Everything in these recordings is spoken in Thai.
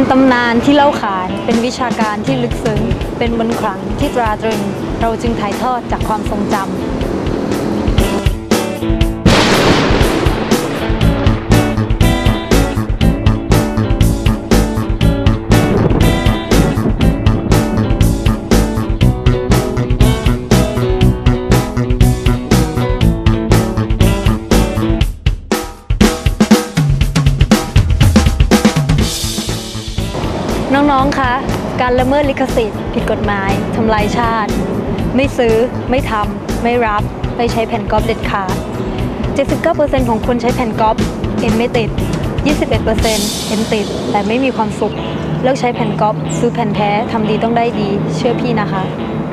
ตำนานที่เล่าขานเป็นวิชาการที่ลึกซึ้งเป็นมนต์ขลังที่ตราตรึงเราจึงถ่ายทอดจากความทรงจำน้องๆ คะ การละเมิดลิขสิทธิ์ผิดกฎหมายทำลายชาติ ไม่ซื้อ ไม่ทำ ไม่รับ ไม่ใช้แผ่นก๊อปเด็ดขาด 79% ของคนใช้แผ่นก๊อปเอ็นไม่ติด 21% เอ็นติดแต่ไม่มีความสุข เลิกใช้แผ่นก๊อปซื้อแผ่นแท้ทำดีต้องได้ดี เชื่อพี่นะคะ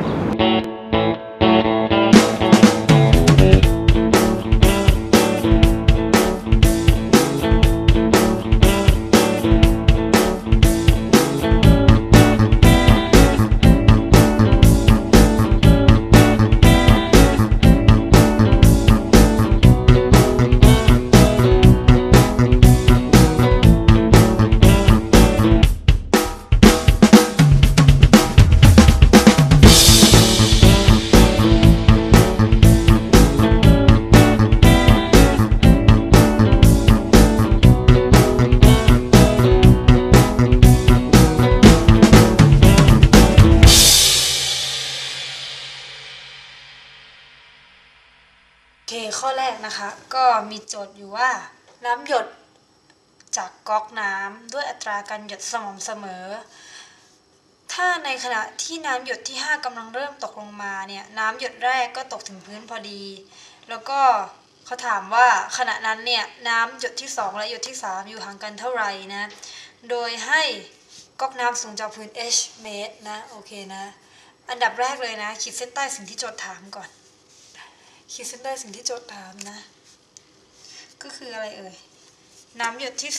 โอเคข้อแรกนะคะก็มีโจทย์อยู่ว่าน้ำหยดจากก๊อกน้ำด้วยอัตราการหยดสม่ำเสมอถ้าในขณะที่น้ำหยดที่5กำลังเริ่มตกลงมาเนี่ยน้ำหยดแรกก็ตกถึงพื้นพอดีแล้วก็เขาถามว่าขณะนั้นเนี่ยน้ำหยดที่2และหยดที่3อยู่ห่างกันเท่าไหร่นะโดยให้ก๊อกน้ำสูงจากพื้น h เมตรนะโอเคนะอันดับแรกเลยนะขีดเส้นใต้สิ่งที่โจทย์ถามก่อนขีดเส้นใต้สิ่งที่โจทย์ถามนะก็คืออะไรเอ่ยน้ำหยดที่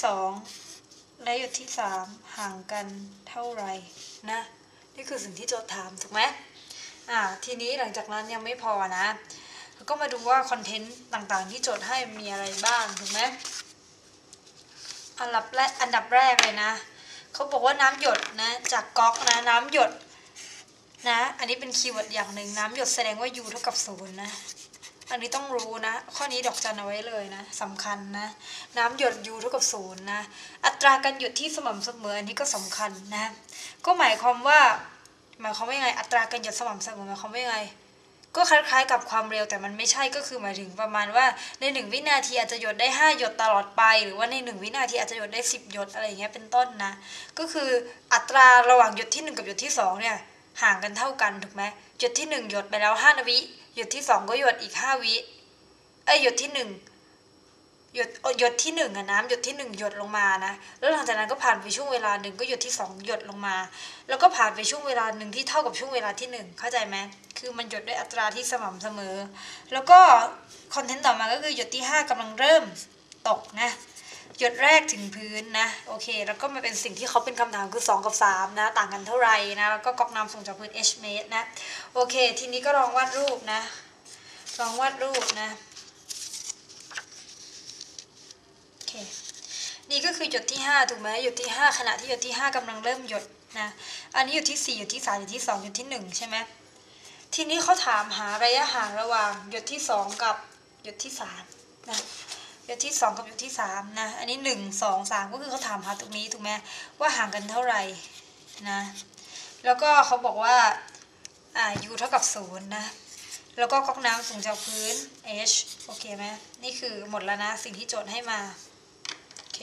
2และหยดที่3ห่างกันเท่าไหร่นะนี่คือสิ่งที่โจทย์ถามถูกไหมทีนี้หลังจากนั้นยังไม่พอนะแล้วก็มาดูว่าคอนเทนต์ต่างๆที่โจทย์ให้มีอะไรบ้างถูกไหมอันดับแรกเลยนะเขาบอกว่าน้ำหยดนะจากก๊อกนะน้ำหยดนะอันนี้เป็นคีย์เวิร์ดอย่างหนึ่งน้ำหยดแสดงว่า u เท่ากับ0นะอันนี้ต้องรู้นะข้อนี้ดอกจันเอาไว้เลยนะสำคัญนะน้ำหยด u เท่ากับ0นะอัตราการหยดที่สม่ำเสมออันนี้ก็สำคัญนะก็หมายความว่ายังไงอัตราการหยดสม่ำเสมอหมายความว่ายังไงก็คล้ายๆกับความเร็วแต่มันไม่ใช่ก็คือหมายถึงประมาณว่าใน1วินาทีอาจจะหยดได้5หยดตลอดไปหรือว่าใน1วินาทีอาจจะหยดได้10หยดอะไรอย่างเงี้ยเป็นต้นนะก็คืออัตราระหว่างหยดที่1กับหยดที่2เนี่ยห่างกันเท่ากันถูกไหมหยดที่1หยดไปแล้ว5วิหยดที่2ก็หยดอีก5วิหยดที่1หยดที่1น้ำหยดที่1หยดลงมานะแล้วหลังจากนั้นก็ผ่านไปช่วงเวลาหนึ่งก็หยดที่2หยดลงมาแล้วก็ผ่านไปช่วงเวลาหนึ่งที่เท่ากับช่วงเวลาที่1เข้าใจไหมคือมันหยดด้วยอัตราที่สม่ำเสมอแล้วก็คอนเทนต์ต่อมาก็คือหยดที่5กำลังเริ่มตกนะหยดแรกถึงพื้นนะโอเคแล้วก็มาเป็นสิ่งที่เขาเป็นคำถามคือ2กับ3นะต่างกันเท่าไหร่นะแล้วก็ก๊อกน้ำส่งจากพื้น h เมตรนะโอเคทีนี้ก็ลองวาดรูปนะโอเคนี่ก็คือหยดที่5ถูกไหมหยดที่5ขณะที่หยดที่5กำลังเริ่มหยดนะอันนี้หยดที่4หยดที่3หยดที่2หยดที่1ใช่ไหมทีนี้เขาถามหาระยะห่างระหว่างหยดที่2กับหยดที่3นะหยดที่2กับหยดที่3นะอันนี้1 2 3ก็คือเขาถามหาตรงนี้ถูกไหมว่าห่างกันเท่าไหร่นะแล้วก็เขาบอกว่าu เท่ากับ0นะแล้วก็ก๊อกน้ำสูงจากพื้น h โอเคไหมนี่คือหมดแล้วนะสิ่งที่โจทย์ให้มาโอเค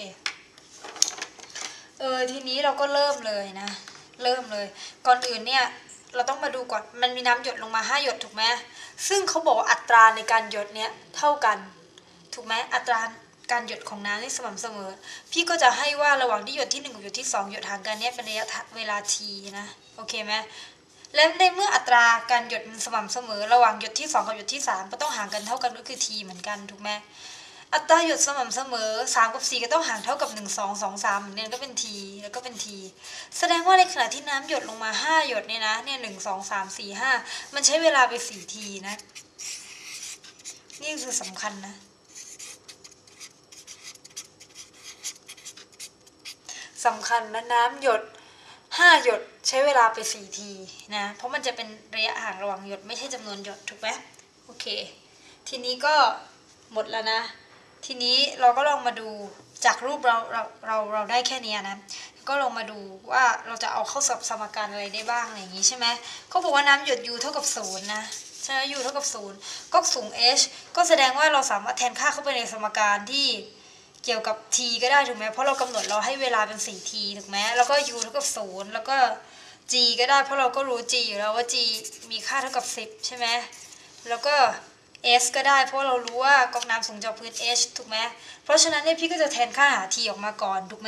ทีนี้เราก็เริ่มเลยนะก่อนอื่นเนี่ยเราต้องมาดูก่อนมันมีน้ำหยดลงมา5หยดถูกไหมซึ่งเขาบอกว่าอัตราในการหยดเนี้ยเท่ากันถูกไหมอัตราการหยดของน้ำที่สม่ำเสมอพี่ก็จะให้ว่าระหว่างที่หยดที่1กับหยดที่2หยดห่างกันเนี้ยเป็นระยะเวลา t นะโอเคไหมและในเมื่ออัตราการหยดมันสม่ำเสมอระหว่างหยดที่2กับหยดที่3ก็ต้องห่างกันเท่ากันก็คือ t เหมือนกันถูกไหมอัตราหยดสม่ำเสมอ3กับ4ก็ต้องห่างเท่ากับ1 2 2 3เหมือนกันก็เป็น t แล้วก็เป็น t แสดงว่าในขณะที่น้ำหยดลงมา5หยดเนี่ยนะเนี่ย1 2 3 4 5มันใช้เวลาไป4 t นะนี่คือสำคัญนะสำคัญนะน้ำหยด5 หยดใช้เวลาไป4 ทีนะเพราะมันจะเป็นระยะห่างระหว่างหยดไม่ใช่จำนวนหยดถูกไหมโอเคทีนี้ก็หมดแล้วนะทีนี้เราก็ลองมาดูจากรูปเราได้แค่นี้นะก็ลองมาดูว่าเราจะเอาเข้าสมการอะไรได้บ้างอะไรอย่างนี้ใช่ไหมเขาบอกว่าน้ำหยด u เท่ากับ0นะใช่ไหม u เท่ากับ0ก๊อกสูง h ก็แสดงว่าเราสามารถแทนค่าเข้าไปในสมการที่เกี่ยวกับ t ก็ได้ถูกไหมเพราะเรากำหนดเราให้เวลาเป็น4 t ถูกไหมแล้วก็ u เท่ากับ0แล้วก็ g ก็ได้เพราะเราก็รู้ g อยู่แล้วว่า g มีค่าเท่ากับ10ใช่ไหมแล้วก็ s ก็ได้เพราะเรารู้ว่าก๊อกน้ำสูงจากพื้น h ถูกไหมเพราะฉะนั้นเนี่ยพี่ก็จะแทนค่าหา t ออกมาก่อนถูกไหม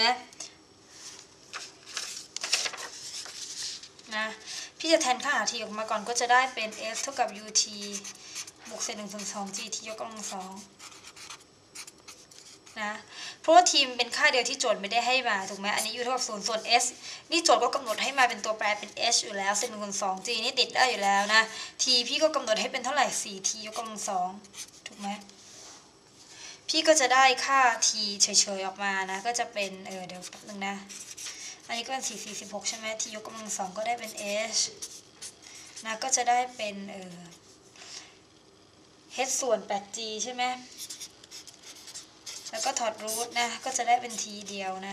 นะพี่จะแทนค่าหา t ออกมาก่อนก็จะได้เป็น s เท่ากับ ut บวกเศษ1 ส่วน 2 g t ยกกำลัง2นะเพราะว่า t เป็นค่าเดียวที่โจทย์ไม่ได้ให้มาถูกไหมอันนี้ u เท่ากับ0ส่วน s นี่โจทย์ก็กำหนดให้มาเป็นตัวแปรเป็น h อยู่แล้วเศษ1 ส่วน 2 g นี่ติดได้อยู่แล้วนะ t พี่ก็กำหนดให้เป็นเท่าไหร่4 t ยกกำลัง2ถูกไหมพี่ก็จะได้ค่า t เฉยๆออกมานะก็จะเป็นเดี๋ยวแป๊บนึงนะอันนี้ก็เป็น4 4 16ใช่ไหม t ยกกำลัง2ก็ได้เป็น h นะก็จะได้เป็นh ส่วน 8g ใช่ไหมแล้วก็ถอดรูทนะก็จะได้เป็น t เดียวนะ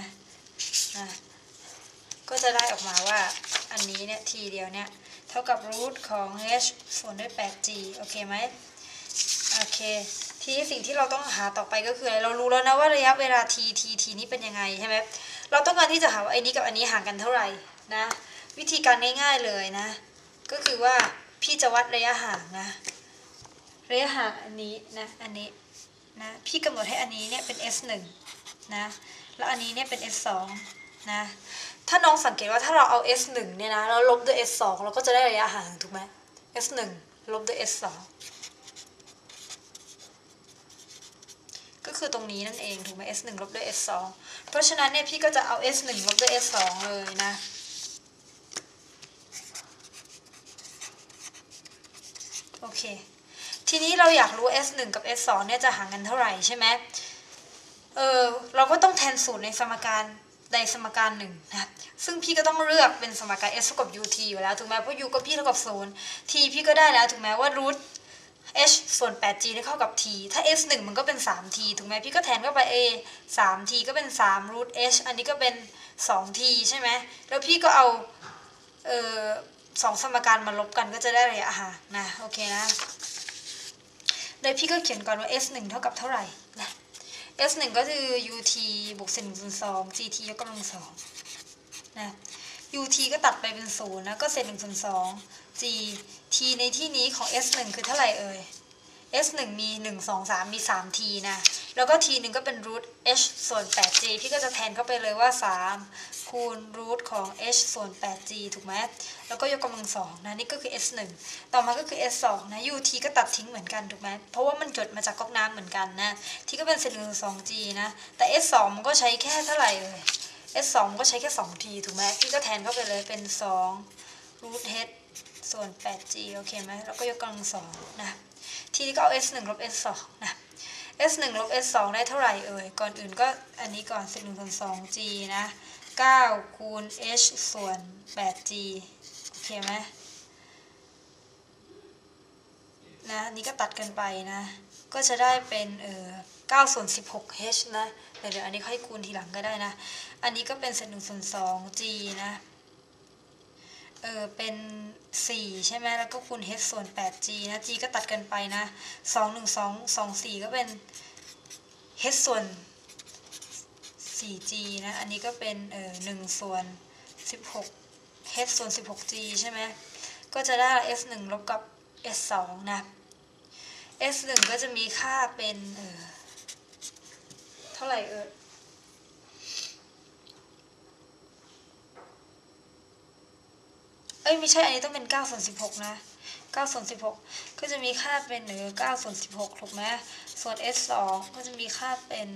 ก็จะได้ออกมาว่าอันนี้เนี่ย t เดียวเนี่ยเท่ากับรูทของ h ส่วนด้วย 8g โอเคไหมโอเคทีนี้สิ่งที่เราต้องหาต่อไปก็คืออะไรเรารู้แล้วนะว่าระยะเวลา t นี้เป็นยังไงใช่ไหมเราต้องการที่จะหาว่าไอ้นี้กับอันนี้ห่างกันเท่าไหร่นะวิธีการง่ายๆเลยนะก็คือว่าพี่จะวัดระยะห่างนะระยะห่างอันนี้นะอันนี้นะพี่กำหนดให้อันนี้เนี่ยเป็น s1 นะแล้วอันนี้เนี่ยเป็น s2 นะถ้าน้องสังเกตว่าถ้าเราเอา s1 เนี่ยนะแล้วลบด้วย s2 เราก็จะได้ระยะห่างถูกไหม s1 ลบด้วย s2 ก็คือตรงนี้นั่นเองถูกไหม s1 ลบด้วย s2 เพราะฉะนั้นเนี่ยพี่ก็จะเอา s1 ลบด้วย s2 เลยนะโอเคทีนี้เราอยากรู้ s1 กับ s2 เนี่ยจะห่างกันเท่าไหร่ใช่ไหมเราก็ต้องแทนสูตรในสมการใดสมการหนึ่งนะซึ่งพี่ก็ต้องเลือกเป็นสมการ s เท่ากับ ut อยู่แล้วถูกไหมเพราะ u ก็พี่เท่ากับ0 t พี่ก็ได้แล้วถูกไหมว่ารูท h ส่วน 8g ได้เท่ากับ t ถ้า s1 มันก็เป็น 3t ถูกไหมพี่ก็แทนเข้าไป 3t ก็เป็น3รูท h อันนี้ก็เป็น 2t ใช่ไหมแล้วพี่ก็เอา2สมการมาลบกันก็จะได้ระยะห่างนะโอเคนะโดยพี่ก็เขียนก่อนว่า s1 เท่ากับเท่าไหร่นะ s1 ก็คือ ut บวกเศษ1 ส่วน 2 gt ยกกำลัง2นะ ut ก็ตัดไปเป็น0นะก็เศษ1 ส่วน 2 g t ในที่นี้ของ s1 คือเท่าไหร่s1 มี1 2 3มี 3t นะแล้วก็ t หนึ่งก็เป็นรูท h ส่วน 8g พี่ก็จะแทนเข้าไปเลยว่า3คูณรูทของ h ส่วน 8g ถูกไหมแล้วก็ยกกำลัง2นะนี่ก็คือ s1 ต่อมาก็คือ s2 นะ ut ก็ตัดทิ้งเหมือนกันถูกไหมเพราะว่ามันหยดมาจากก๊อกน้ำเหมือนกันนะที่ก็เป็นเศษ1 ส่วน 2g นะแต่ s2 มันก็ใช้แค่เท่าไหร่s2 มันก็ใช้แค่ 2t ถูกไหมพี่ก็แทนเข้าไปเลยเป็น2รูท h ส่วน 8g โอเคไหมแล้วก็ยกกำลัง2นะทีนี้ก็เอา s1 ลบ s2 นะ s1 ลบ s2 ได้เท่าไหร่ก่อนอื่นก็อันนี้ก่อนเศษ1 ส่วน 2g นะ9คูณ h ส่วน 8g โอเคไหมนะนี่ก็ตัดกันไปนะก็จะได้เป็น9 ส่วน 16h นะเดี๋ยวอันนี้ค่อยคูณทีหลังก็ได้นะอันนี้ก็เป็นเศษ1 ส่วน 2g นะเป็น4ใช่ไหมแล้วก็คูณ h ส่วน 8g นะ g ก็ตัดกันไปนะ2 1 2 2 4ก็เป็น h ส่วน 4g นะอันนี้ก็เป็น1 ส่วน 16 h ส่วน 16g ใช่ไหมก็จะได้ s1 ลบกับ s2 นะ s1 ก็จะมีค่าเป็นเท่าไหร่ไม่ใช่อันนี้ต้องเป็น9 ส่วน 16นะ9 ส่วน 16ก็จะมีค่าเป็น9 ส่วน 16ถูกไหมส่วน s2 ก็จะมีค่าเป็น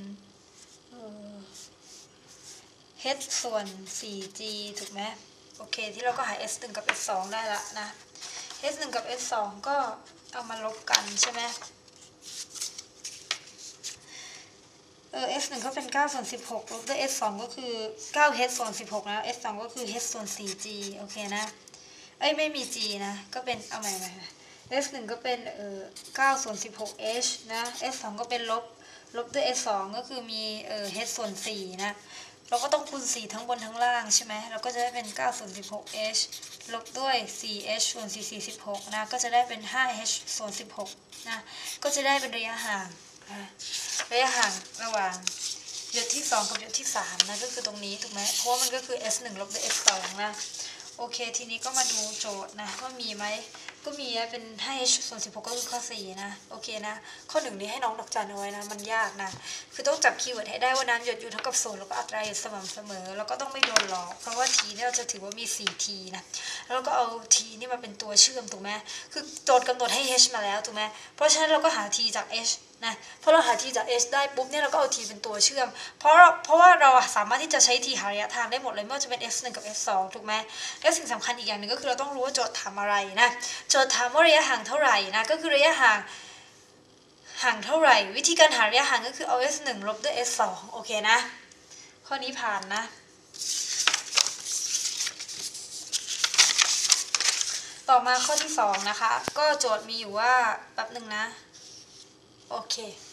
h ส่วน 4g ถูกไหมโอเคที่เราก็หา s1 กับ s2 ได้ละนะ s1 กับ s2 ก็เอามาลบกันใช่ไหม s 1ก็เป็น9ส่วน16ลบด้วย s 2ก็คือ9 h ส่วน16นะ s 2ก็คือ h ส่วน 4g โอเคนะไม่มี g นะก็เป็นเอาใหม่s 1ก็เป็น9ส่วน16 h นะ s 2ก็เป็นลบด้วย s 2ก็คือมีh ส่วน4นะเราก็ต้องคูณ4ทั้งบนทั้งล่างใช่ไหมเราก็จะได้เป็น9ส่วน16 h ลบด้วย 4h ส่วน4 16นะก็จะได้เป็น 5h ส่วน16นะก็จะได้เป็นระยะห่างระยะห่างระหว่างหยดที่2กับหยดที่3นะก็คือตรงนี้ถูกไหมเพราะว่ามันก็คือ s 1ลบด้วย s 2นะโอเคทีนี้ก็มาดูโจทย์นะว่ามีไหมก็มีเป็น 5h ส่วน16ก็คือข้อ4นะโอเคนะข้อ1นี้ให้น้องดอกจันเอาไว้นะมันยากนะคือต้องจับคีย์เวิร์ดให้ได้ว่าน้ำหยดอยู่เท่ากับ0แล้วก็อัตราหยดสม่ำเสมอแล้วก็ต้องไม่โดนหลอกเพราะว่า t เนี่ยเราจะถือว่ามี 4t นะแล้วก็เอา t นี่มาเป็นตัวเชื่อมถูกไหมคือโจทย์กำหนดให้ h มาแล้วถูกไหมเพราะฉะนั้นเราก็หา t จาก h นะพอเราหา t จาก h ได้ปุ๊บเนี่ยเราก็เอา t เป็นตัวเชื่อมเพราะว่าเราสามารถที่จะใช้ t หาระยะทางได้หมดเลยไม่ว่าจะเป็น s 1กับ s 2ถูกไหมและสิ่งสำคัญอีกอย่างหนึ่งก็คือเราต้องรู้ว่าโจทย์ถามอะไรนะโจทย์ถามว่าระยะห่างเท่าไหร่นะก็คือระยะห่างเท่าไหร่วิธีการหาระยะห่างก็คือเอา s 1ลบด้วย s 2โอเคนะข้อนี้ผ่านนะต่อมาข้อที่2นะคะก็โจทย์มีอยู่ว่าแป๊บหนึ่งนะโอเค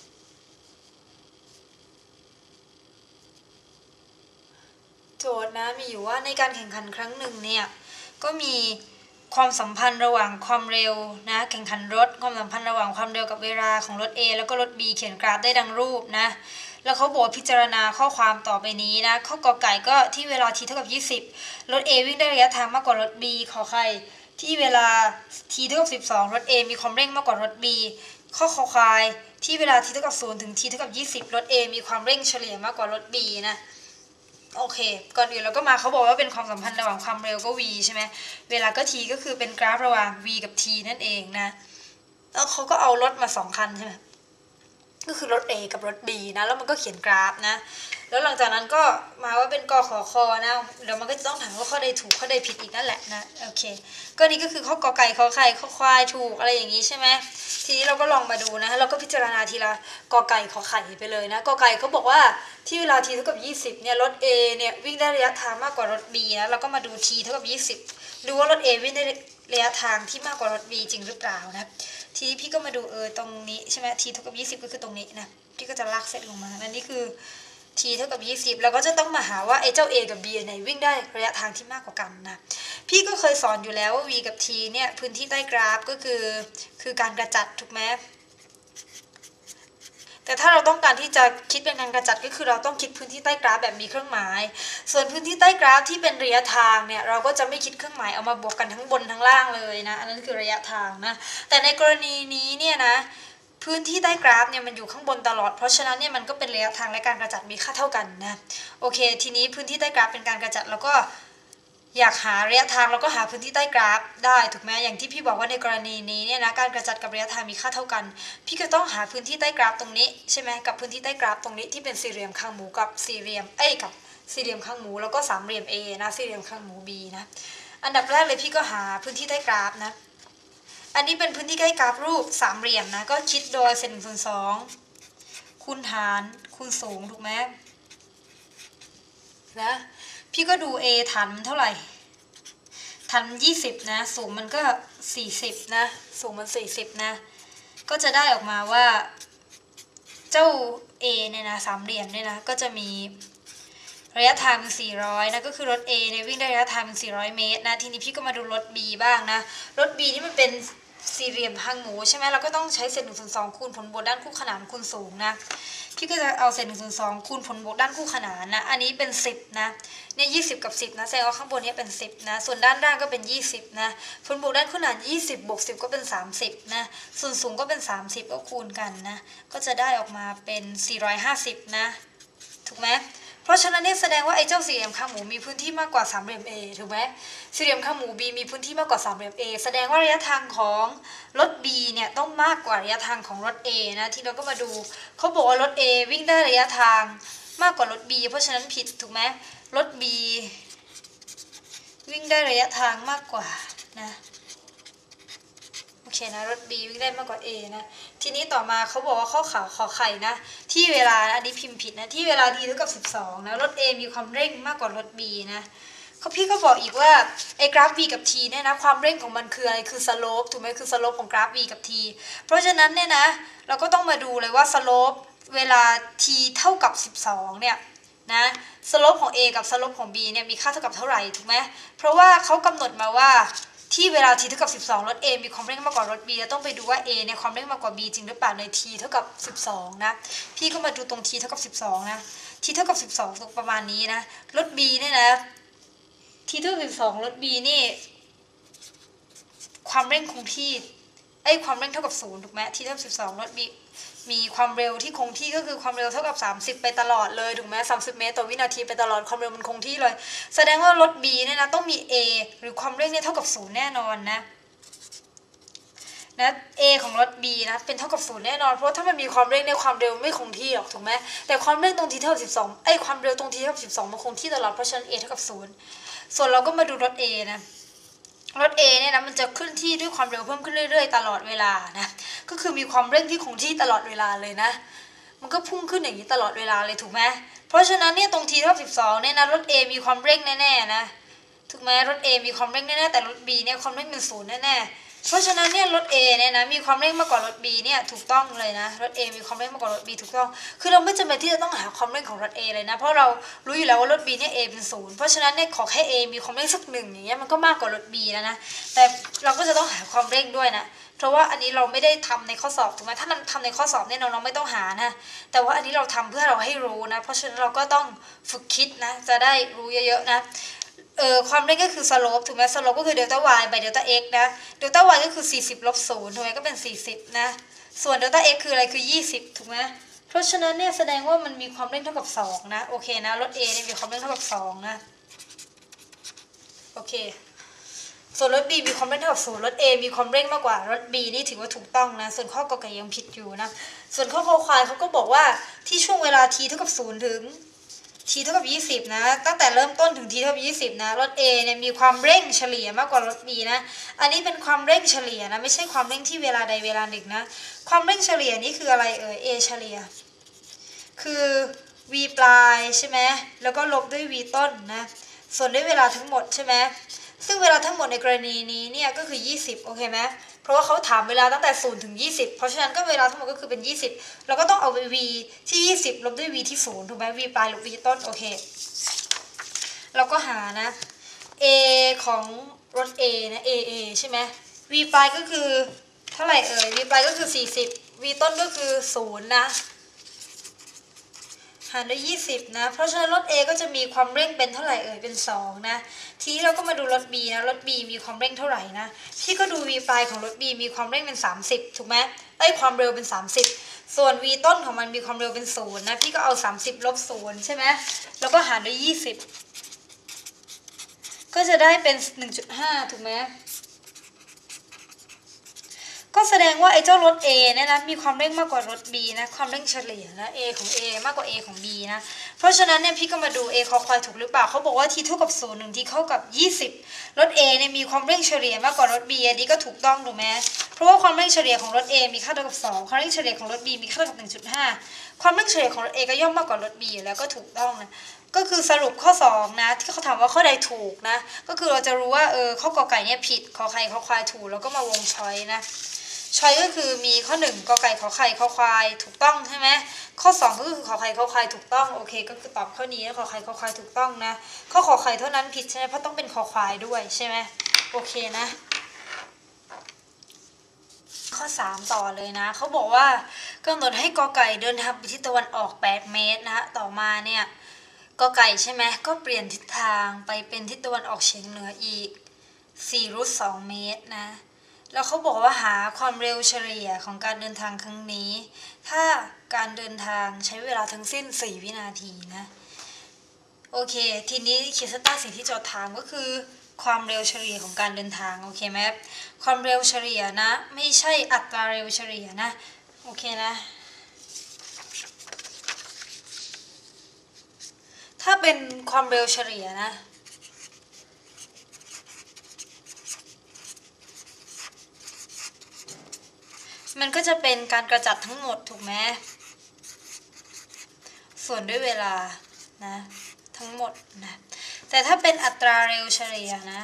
โจทย์นะมีอยู่ว่าในการแข่งขันครั้งหนึ่งเนี่ยก็มีความสัมพันธ์ระหว่างความเร็วนะแข่งขันรถความสัมพันธ์ระหว่างความเร็วกับเวลาของรถ A แล้วก็รถ B เขียนกราฟได้ดังรูปนะแล้วเขาบอกพิจารณาข้อความต่อไปนี้นะข้อกอไก่ก็ที่เวลา t เท่ากับ20รถ A วิ่งได้ระยะทางมากกว่ารถ B ขอไข่ที่เวลา t เท่ากับ12รถ A มีความเร่งมากกว่ารถ B ข้อคอควายที่เวลา t เท่ากับ0ถึง t เท่ากับ20รถ A มีความเร่งเฉลี่ยมากกว่ารถ B นะโอเคก่อนอื่นเราก็มาเขาบอกว่าเป็นความสัมพันธ์ระหว่างความเร็วก็ v ใช่ไหมเวลาก็ t ก็คือเป็นกราฟระหว่าง v กับ t นั่นเองนะแล้วเขาก็เอารถมา2คันใช่ไหมก็คือรถ A กับรถ B นะแล้วมันก็เขียนกราฟนะแล้วหลังจากนั้นก็มาว่าเป็นกขอคอนะเดี๋ยวมันก็จะต้องถามว่าข้อใดถูกข้อใดผิดอีกนั่นแหละนะโอเคก็นี่ก็คือข้อกอไก่ขอไข่ข้อควายถูกอะไรอย่างนี้ใช่ไหมทีนี้เราก็ลองมาดูนะเราก็พิจารณาทีละกอไก่ขอไข่ไปเลยนะกอไก่เขาบอกว่าที่เวลา t เท่ากับ20เนี่ยรถ A เนี่ยวิ่งได้ระยะทางมากกว่ารถ B นะเราก็มาดู t เท่ากับ20ดูว่ารถ A วิ่งได้ระยะทางที่มากกว่ารถ B จริงหรือเปล่านะทีนี้พี่ก็มาดูตรงนี้ใช่ไหม t เท่ากับ20ก็คือตรงนี้นะพี่ก็จะลากเซตลงมาอันนี้คือ t เท่ากับ20แล้วก็จะต้องมาหาว่าไอ้เจ้า a กับ b ไหนวิ่งได้ระยะทางที่มากกว่ากันนะพี่ก็เคยสอนอยู่แล้วว่า v กับ t เนี่ยพื้นที่ใต้กราฟก็คือการกระจัดถูกไหมแต่ถ้าเราต้องการที่จะคิดเป็นการกระจัดก็คือเราต้องคิดพื้นที่ใต้กราฟแบบมีเครื่องหมายส่วนพื้นที่ใต้กราฟที่เป็นระยะทางเนี่ยเราก็จะไม่คิดเครื่องหมายเอามาบวกกันทั้งบนทั้งล่างเลยนะอันนั้นคือระยะทางนะแต่ในกรณีนี้เนี่ยนะพื้นที่ใต้กราฟเนี่ยมันอยู่ข้างบนตลอดเพราะฉะนั้นเนี่ยมันก็เป็นระยะทางและการกระจัดมีค่าเท่ากันนะโอเคทีนี้พื้นที่ใต้กราฟเป็นการกระจัดแล้วก็อยากหาระยะทางเราก็หาพื้นที่ใต้กราฟได้ถูกไหมอย่างที่พี่บอกว่าในกรณีนี้เนี่ยนะการกระจัดกับระยะทางมีค่าเท่ากันพี่ก็ต้องหาพื้นที่ใต้กราฟตรงนี้ใช่ไหมกับพื้นที่ใต้กราฟตรงนี้ที่เป็นสี่เหลี่ยมคางหมูกับสี่เหลี่ยมกับสี่เหลี่ยมคางหมูแล้วก็สามเหลี่ยม A นะสี่เหลี่ยมคางหมู B นะอันดับแรกเลยพี่ก็หาพื้นที่ใต้กราฟนะอันนี้เป็นพื้นที่ใกล้กราฟรูปสามเหลี่ยมนะก็คิดโดยเศษ1/2คูณฐานคูณสูงถูกไหมนะพี่ก็ดู A ฐานมันเท่าไหร่ฐานมัน20นะสูงมันก็40นะสูงมัน40นะก็จะได้ออกมาว่าเจ้า A เนี่ยนะสามเหลี่ยมเนี่ยนะก็จะมีระยะทางเป็น400นะก็คือรถ A เนี่ยวิ่งได้ระยะทางเป็น400 เมตรนะทีนี้พี่ก็มาดูรถ B บ้างนะรถ B นี่มันเป็นสี่เหลี่ยมคางหมูใช่ไหมเราก็ต้องใช้เศษ1/2คูณผลบวกด้านคู่ขนานคูณสูงนะพี่ก็จะเอาเศษ1/2คูณผลบวกด้านคู่ขนานนะอันนี้เป็น10นะเนี่ย20กับ10นะแสดงว่าข้างบนนี้เป็น10นะส่วนด้านล่างก็เป็น20นะผลบวกด้านคู่ขนาน20บวก10ก็เป็น30นะส่วนสูงก็เป็น30ก็คูณกันนะก็จะได้ออกมาเป็น450นะถูกไหมเพราะฉะนั้นเนี่ยแสดงว่าไอ้เจ้าสี่เหลี่ยมคางหมูมีพื้นที่มากกว่าสามเหลี่ยม A ถูกไหมสี่เหลี่ยมคางหมู B มีพื้นที่มากกว่าสามเหลี่ยม A แสดงว่าระยะทางของรถ B เนี่ยต้องมากกว่าระยะทางของรถ A นะที่เราก็มาดูเขาบอกว่ารถ A วิ่งได้ระยะทางมากกว่ารถ B เพราะฉะนั้นผิดถูกไหมรถ B วิ่งได้ระยะทางมากกว่านะโอเคนะรถ B วิ่งได้มากกว่า A นะทีนี้ต่อมาเขาบอกว่าข้อขอไข่นะที่เวลาอันนี้พิมพ์ผิดนะที่เวลา t เท่ากับ12นะรถ A มีความเร่งมากกว่ารถ B นะพี่ก็บอกอีกว่าไอ้กราฟ v กับ t เนี่ยนะความเร่งของมันคืออะไรคือ slope ถูกไหมคือ slope ของกราฟ v กับ t เพราะฉะนั้นเนี่ยนะเราก็ต้องมาดูเลยว่า slope เวลา t เท่ากับ12เนี่ยนะ slope ของ a กับ slope ของ b เนี่ยมีค่าเท่ากับเท่าไหร่ถูกไหมเพราะว่าเขากำหนดมาว่าที่เวลา t เท่ากับ12รถ a มีความเร่งมากกว่ารถ b เราต้องไปดูว่า a เนี่ยความเร่งมากกว่า b จริงหรือเปล่าใน t เท่ากับ12นะพี่ก็มาดูตรง t เท่ากับ12นะ t เท่ากับ12ตรงประมาณนี้นะรถ b เนี่ยนะทีเท่ากับ12รถ B นี่ความเร่งคงที่ความเร่งเท่ากับ0ถูกไหมทีเท่ากับ12รถ B มีความเร็วที่คงที่ก็คือความเร็วเท่ากับ30ไปตลอดเลยถูกไหม30 เมตรต่อวินาทีไปตลอดความเร็วมันคงที่เลยแสดงว่ารถ B เนี่ยนะต้องมี A หรือความเร่งเนี่ยเท่ากับ0แน่นอนนะ A ของรถ B นะเป็นเท่ากับ0แน่นอนเพราะถ้ามันมีความเร่งเนี่ยความเร็วไม่คงที่หรอกถูกไหมแต่ความเร่งตรง t เท่ากับ12ความเร็วตรง t เท่ากับ12มันคงที่ตลอดเพราะฉะนั้น A เท่ากับ0ส่วนเราก็มาดูรถ A นะรถ A เนี่ยนะมันจะขึ้นที่ด้วยความเร็วเพิ่มขึ้นเรื่อยๆตลอดเวลานะก็คือมีความเร่งที่คงที่ตลอดเวลาเลยนะมันก็พุ่งขึ้นอย่างนี้ตลอดเวลาเลยถูกไหมเพราะฉะนั้นเนี่ยตรง t เท่ากับ12เนี่ยนะรถ A มีความเร่งแน่ๆนะถูกไหมรถ A มีความเร่งแน่ๆแต่รถ B เนี่ยความเร่งเป็น0แน่ๆเพราะฉะนั้นเนี่ยรถ A เนี่ยนะมีความเร่งมากกว่ารถ B เนี่ยถูกต้องเลยนะรถ A มีความเร่งมากกว่ารถ B ถูกต้องคือเราไม่จำเป็นที่จะต้องหาความเร่งของรถ A เลยนะเพราะเรารู้อยู่แล้วว่ารถ B เนี่ย A เป็น0เพราะฉะนั้นเนี่ยขอแค่ A มีความเร่งสัก1อย่างเงี้ยมันก็มากกว่ารถ B แล้วนะแต่เราก็จะต้องหาความเร่งด้วยนะเพราะว่าอันนี้เราไม่ได้ทำในข้อสอบถูกไหมถ้าทำในข้อสอบเนี่ยน้องๆไม่ต้องหานะแต่ว่าอันนี้เราทำเพื่อเราให้รู้นะเพราะฉะนั้นเราก็ต้องฝึกคิดนะจะได้รู้เยอะๆนะความเร่งก็คือ slope ถูกไหม slope ก็คือ delta y by delta x นะ delta y ก็คือ40ลบ0ถูกไหมก็เป็น40นะส่วน delta x คืออะไรคือ20ถูกไหมเพราะฉะนั้นเนี่ยแสดงว่ามันมีความเร่งเท่ากับ2นะโอเคนะรถ A เนี่ยมีความเร่งเท่ากับ2นะโอเคส่วนรถ B มีความเร่งเท่ากับ0รถ A มีความเร่งมากกว่ารถ B นี่ถือว่าถูกต้องนะส่วนข้อกอไก่ยังผิดอยู่นะส่วนข้อคอควายเขาก็บอกว่าที่ช่วงเวลา t เท่ากับ0ถึงt เท่ากับ20นะตั้งแต่เริ่มต้นถึง t เท่ากับ20นะรถ A เนี่ยมีความเร่งเฉลี่ยมากกว่ารถ B นะอันนี้เป็นความเร่งเฉลี่ยนะไม่ใช่ความเร่งที่เวลาใดเวลาหนึ่งนะความเร่งเฉลี่ยนี่คืออะไรA เฉลี่ยคือ v ปลายใช่ไหมแล้วก็ลบด้วย v ต้นนะส่วนด้วยเวลาทั้งหมดใช่ไหมซึ่งเวลาทั้งหมดในกรณีนี้เนี่ยก็คือ20โอเคไหมเพราะว่าเขาถามเวลาตั้งแต่0ถึง20เพราะฉะนั้นก็เวลาทั้งหมดก็คือเป็น20เราก็ต้องเอา v ที่20ลบด้วย v ที่0ถูกไหม v ปลายลบ v ต้นโอเคเราก็หานะ a ของรถ A นะ a ใช่ไหม v ปลายก็คือเท่าไหร่v ปลายก็คือ40 v ต้นก็คือ0นะหารด้วย20นะเพราะฉะนั้นรถ A ก็จะมีความเร่งเป็นเท่าไหร่เป็น2นะทีนี้เราก็มาดูรถ B นะรถ B มีความเร่งเท่าไหร่นะพี่ก็ดู v ปลายของรถ B มีความเร่งเป็น30ถูกไหมความเร็วเป็น30ส่วน v ต้นของมันมีความเร็วเป็น0นะพี่ก็เอา30ลบ0ใช่ไหมแล้วก็หารด้วย20ก็จะได้เป็น 1.5 ถูกไหมก็แสดงว่าไอ้เจ้ารถ A เนี่ยนะมีความเร่งมากกว่ารถ B นะความเร่งเฉลี่ยนะ A ของ A มากกว่า A ของ B นะเพราะฉะนั้นเนี่ยพี่ก็มาดู A คอควายถูกหรือเปล่าเขาบอกว่า t เท่ากับ0 1 t เท่ากับ20รถ A เนี่ยมีความเร่งเฉลี่ยมากกว่ารถ B อันนี้ก็ถูกต้องถูกไหมเพราะว่าความเร่งเฉลี่ยของรถ A มีค่าเท่ากับ2ความเร่งเฉลี่ยของรถ B มีค่าเท่ากับ 1.5 ความเร่งเฉลี่ยของรถ A ก็ย่อมมากกว่ารถ B อยู่แล้วก็ถูกต้องนะก็คือสรุปข้อ2นะที่เขาถามว่าข้อใดถูกนะก็คือเราจะรู้ว่าข้อกอไก่เนี่ยผิดขอไข่ขอควายถูกแล้วก็มาวงช้อยนะช้อยก็คือมีข้อ1กอไก่ขอไข่ขอควายถูกต้องใช่ไหมข้อ2ก็คือขอไข่ขอควายถูกต้องโอเคก็คือตอบข้อนี้ขอไข่ขอควายถูกต้องนะข้อขอไข่เท่านั้นผิดใช่ไหมเพราะต้องเป็นขอควายด้วยใช่ไหมโอเคนะข้อ3ต่อเลยนะเขาบอกว่ากำหนดให้กอไก่เดินทางไปทิศตะวันออก8เมตรนะต่อมาเนี่ยกอไก่ใช่ไหมก็เปลี่ยนทิศทางไปเป็นทิศตะวันออกเฉียงเหนืออีก4√2 เมตรนะแล้วเขาบอกว่าหาความเร็วเฉลี่ยของการเดินทางครั้งนี้ถ้าการเดินทางใช้เวลาทั้งสิ้น4วินาทีนะโอเคทีนี้ขีดเส้นใต้สิ่งที่โจทย์ถามก็คือความเร็วเฉลี่ยของการเดินทางโอเคไหมความเร็วเฉลี่ยนะไม่ใช่อัตราเร็วเฉลี่ยนะโอเคนะถ้าเป็นความเร็วเฉลี่ยนะมันก็จะเป็นการกระจัดทั้งหมดถูกไหมส่วนด้วยเวลานะทั้งหมดนะแต่ถ้าเป็นอัตราเร็วเฉลี่ยนะ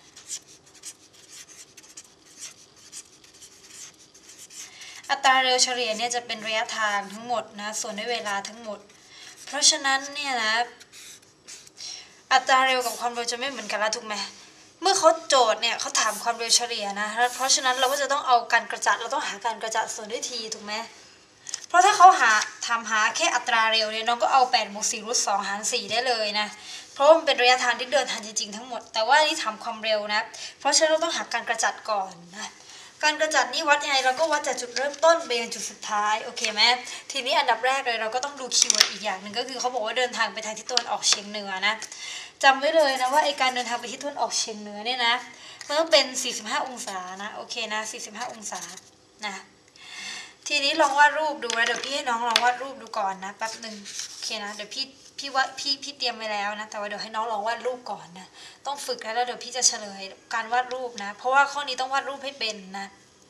อัตราเร็วเฉลี่ยเนี่ยจะเป็นระยะทางทั้งหมดนะส่วนด้วยเวลาทั้งหมดเพราะฉะนั้นเนี่ยนะอัตราเร็วกับความเร็วจะไม่เหมือนกันแล้วถูกไหมเมื่อเขาโจทย์เนี่ยเขาถามความเร็วเฉลี่ยนะเพราะฉะนั้นเราก็จะต้องเอาการกระจัดเราต้องหาการกระจัดส่วนด้วยทีถูกไหมเพราะถ้าเขาหาแค่อัตราเร็วเนี่ยน้องก็เอา8 บวก 4 รูท 2 หาร 4ได้เลยนะเพราะมันเป็นระยะทางที่เดินทางจริงๆทั้งหมดแต่ว่านี่ถามความเร็วนะเพราะฉะนั้นเราต้องหาการกระจัดก่อนนะการกระจัดนี่วัดยังไงเราก็วัดจากจุดเริ่มต้นไปยังจุดสุดท้ายโอเคไหมทีนี้อันดับแรกเลยเราก็ต้องดูคีย์เวิร์ดอีกอย่างหนึ่งก็คือเขาบอกว่าเดินทางไปทางทิศตะวันออกเฉียงเหนือนะจำไว้เลยนะว่าไอการเดินทางไปทิศตะวันออกเฉียงเหนือเนี่ยนะมันต้องเป็น45 องศานะโอเคนะ45 องศานะทีนี้ลองวาดรูปดูนะเดี๋ยวพี่ให้น้องลองวาดรูปดูก่อนนะแป๊บหนึ่งโอเคนะเดี๋ยวพี่เตรียมไว้แล้วนะแต่ว่าเดี๋ยวให้น้องลองวาดรูปก่อนนะต้องฝึกแล้วเดี๋ยวพี่จะเฉลยการวาดรูปนะเพราะว่าข้อนี้ต้องวาดรูปให้เป็นนะ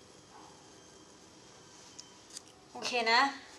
โอเคนะ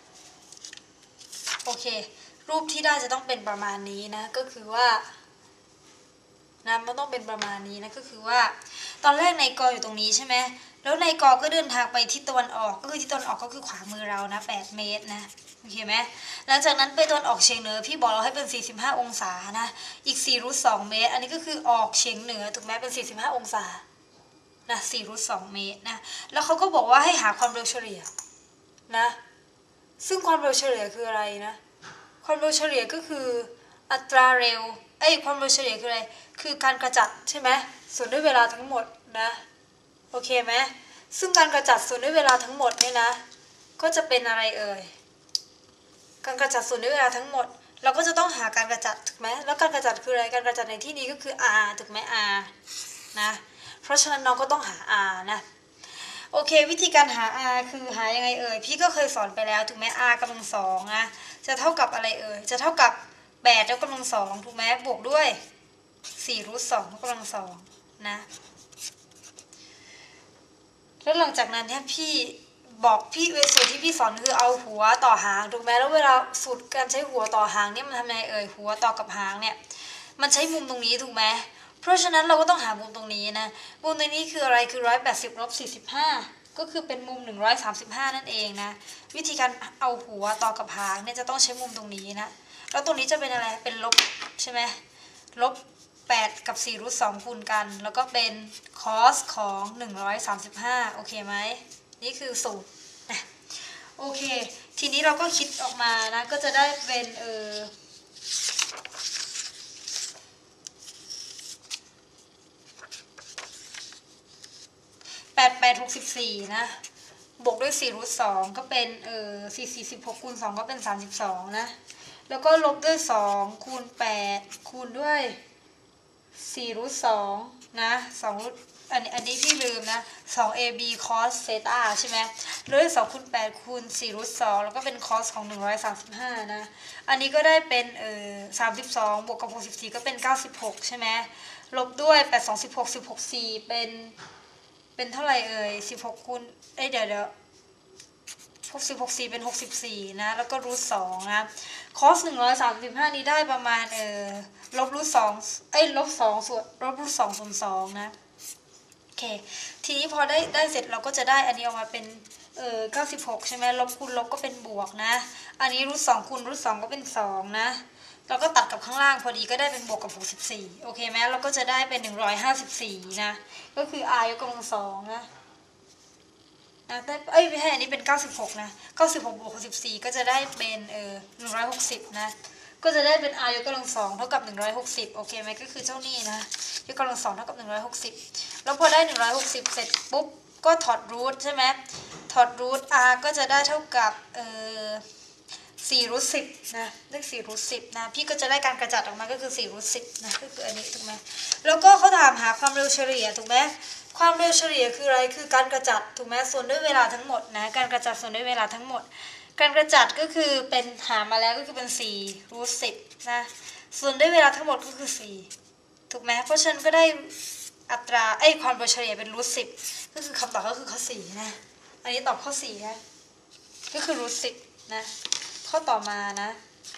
โอเครูปที่ได้จะต้องเป็นประมาณนี้นะก็คือว่านะมันต้องเป็นประมาณนี้นะก็คือว่าตอนแรกนายกอยู่ตรงนี้ใช่ไหมแล้วนายกก็เดินทางไปทิศตะวันออกก็คือทิศตะวันออกก็คือขวามือเรานะ8 เมตรนะโอเคไหมหลังจากนั้นไปตะวันออกเฉียงเหนือพี่บอกเราให้เป็น45 องศานะอีก4 รูท 2 เมตรอันนี้ก็คือออกเฉียงเหนือถูกไหมเป็น45 องศานะ4 รูท 2 เมตรนะแล้วเขาก็บอกว่าให้หาความเร็วเฉลี่ยนะซึ่งความเร็วเฉลี่ยคืออะไรนะความเร็วเฉลี่ยก็คืออัตราเร็วความเร็วเฉลี่ยคืออะไรคือการกระจัดใช่ไหมส่วนด้วยเวลาทั้งหมดนะโอเคไหมซึ่งการกระจัดส่วนด้วยเวลาทั้งหมดเนี่ยนะก็จะเป็นอะไรการกระจัดส่วนด้วยเวลาทั้งหมดเราก็จะต้องหาการกระจัดถูกไหมแล้วการกระจัดคืออะไรการกระจัดในที่นี้ก็คือ r ถูกไหม r นะเพราะฉะนั้นเราก็ต้องหา r นะโอเควิธีการหา r คือหายังไงพี่ก็เคยสอนไปแล้วถูกไหม r กำลังสองนะจะเท่ากับอะไรจะเท่ากับ8 ยกกำลังสองถูกไหมบวกด้วย4 รูท 2 ยกกำลังสองนะแล้วหลังจากนั้นเนี่ยพี่สูตรที่พี่สอนคือเอาหัวต่อหางถูกไหมแล้วเวลาสูตรการใช้หัวต่อหางเนี่ยมันทำยังไงหัวต่อกับหางเนี่ยมันใช้มุมตรงนี้ถูกไหมเพราะฉะนั้นเราก็ต้องหามุมตรงนี้นะมุมตรงนี้คืออะไรคือ180 ลบ 45ก็คือเป็นมุม135นั่นเองนะวิธีการเอาหัวต่อกับหางเนี่ยจะต้องใช้มุมตรงนี้นะแล้วตรงนี้จะเป็นอะไรเป็นลบใช่ไหมลบ8 กับ 4 รูท 2 คูณกันแล้วก็เป็นคอสของ135โอเคไหมนี่คือสูตรนะโอเคทีนี้เราก็คิดออกมานะก็จะได้เป็น8 8 64นะบวกด้วย4 รูท 2ก็เป็น4 16 คูณ 2ก็เป็น32นะแล้วก็ลบด้วย2 คูณ 8 คูณด้วย4 รูท 2นะ2 รูทอันนี้พี่ลืมนะ2ab cos เซตาใช่ไหมเลย2 คูณ 8 คูณ4 รูท 2แล้วก็เป็น cos ของ135นะอันนี้ก็ได้เป็น32บวกกับ64ก็เป็น96ใช่ไหมลบด้วย8 2 16 16 4เป็นเท่าไหร่16 คูณเดี๋ยว16 4เป็น64นะแล้วก็รูท 2นะคอส135นี้ได้ประมาณลบรูท 2ลบ2ส่วนลบรูท 2 ส่วน 2นะโอเคทีนี้พอได้เสร็จเราก็จะได้อันนี้ออกมาเป็น96ใช่ไหมลบคูณลบก็เป็นบวกนะอันนี้รูท 2 คูณรูท 2ก็เป็น2นะเราก็ตัดกับข้างล่างพอดีก็ได้เป็นบวกกับ64โอเคไหมเราก็จะได้เป็น154นะก็คือ r ยกกำลังสองนะได้ไม่ใช่อันนี้เป็น96นะ96บวก64ก็จะได้เป็น160นะก็จะได้เป็น r ยกกำลังสองเท่ากับ160โอเคไหมก็คือเจ้านี่นะยกกำลังสองเท่ากับ160แล้วพอได้160เสร็จปุ๊บก็ถอดรูทใช่ไหมถอดรูท r ก็จะได้เท่ากับ4 รูท 10นะเลข4 รูท 10นะพี่ก็จะได้การกระจัดออกมาก็คือ4 รูท 10นะก็คืออันนี้ถูกไหมแล้วก็เขาถามหาความเร็วเฉลี่ยถูกไหมความเร็วเฉลี่ยคืออะไรคือการกระจัดถูกไหมส่วนด้วยเวลาทั้งหมดนะการกระจัดส่วนด้วยเวลาทั้งหมดการกระจัดก็คือเป็นหามาแล้วก็คือเป็น4 รูท 10นะส่วนด้วยเวลาทั้งหมดก็คือ4ถูกไหมเพราะฉะนั้นก็ได้อัตราความเร็วเฉลี่ยเป็นรูท 10ก็คือคำตอบก็คือข้อ4นะอันนี้ตอบข้อ4นะก็คือรูท10นะข้อต่อมานะ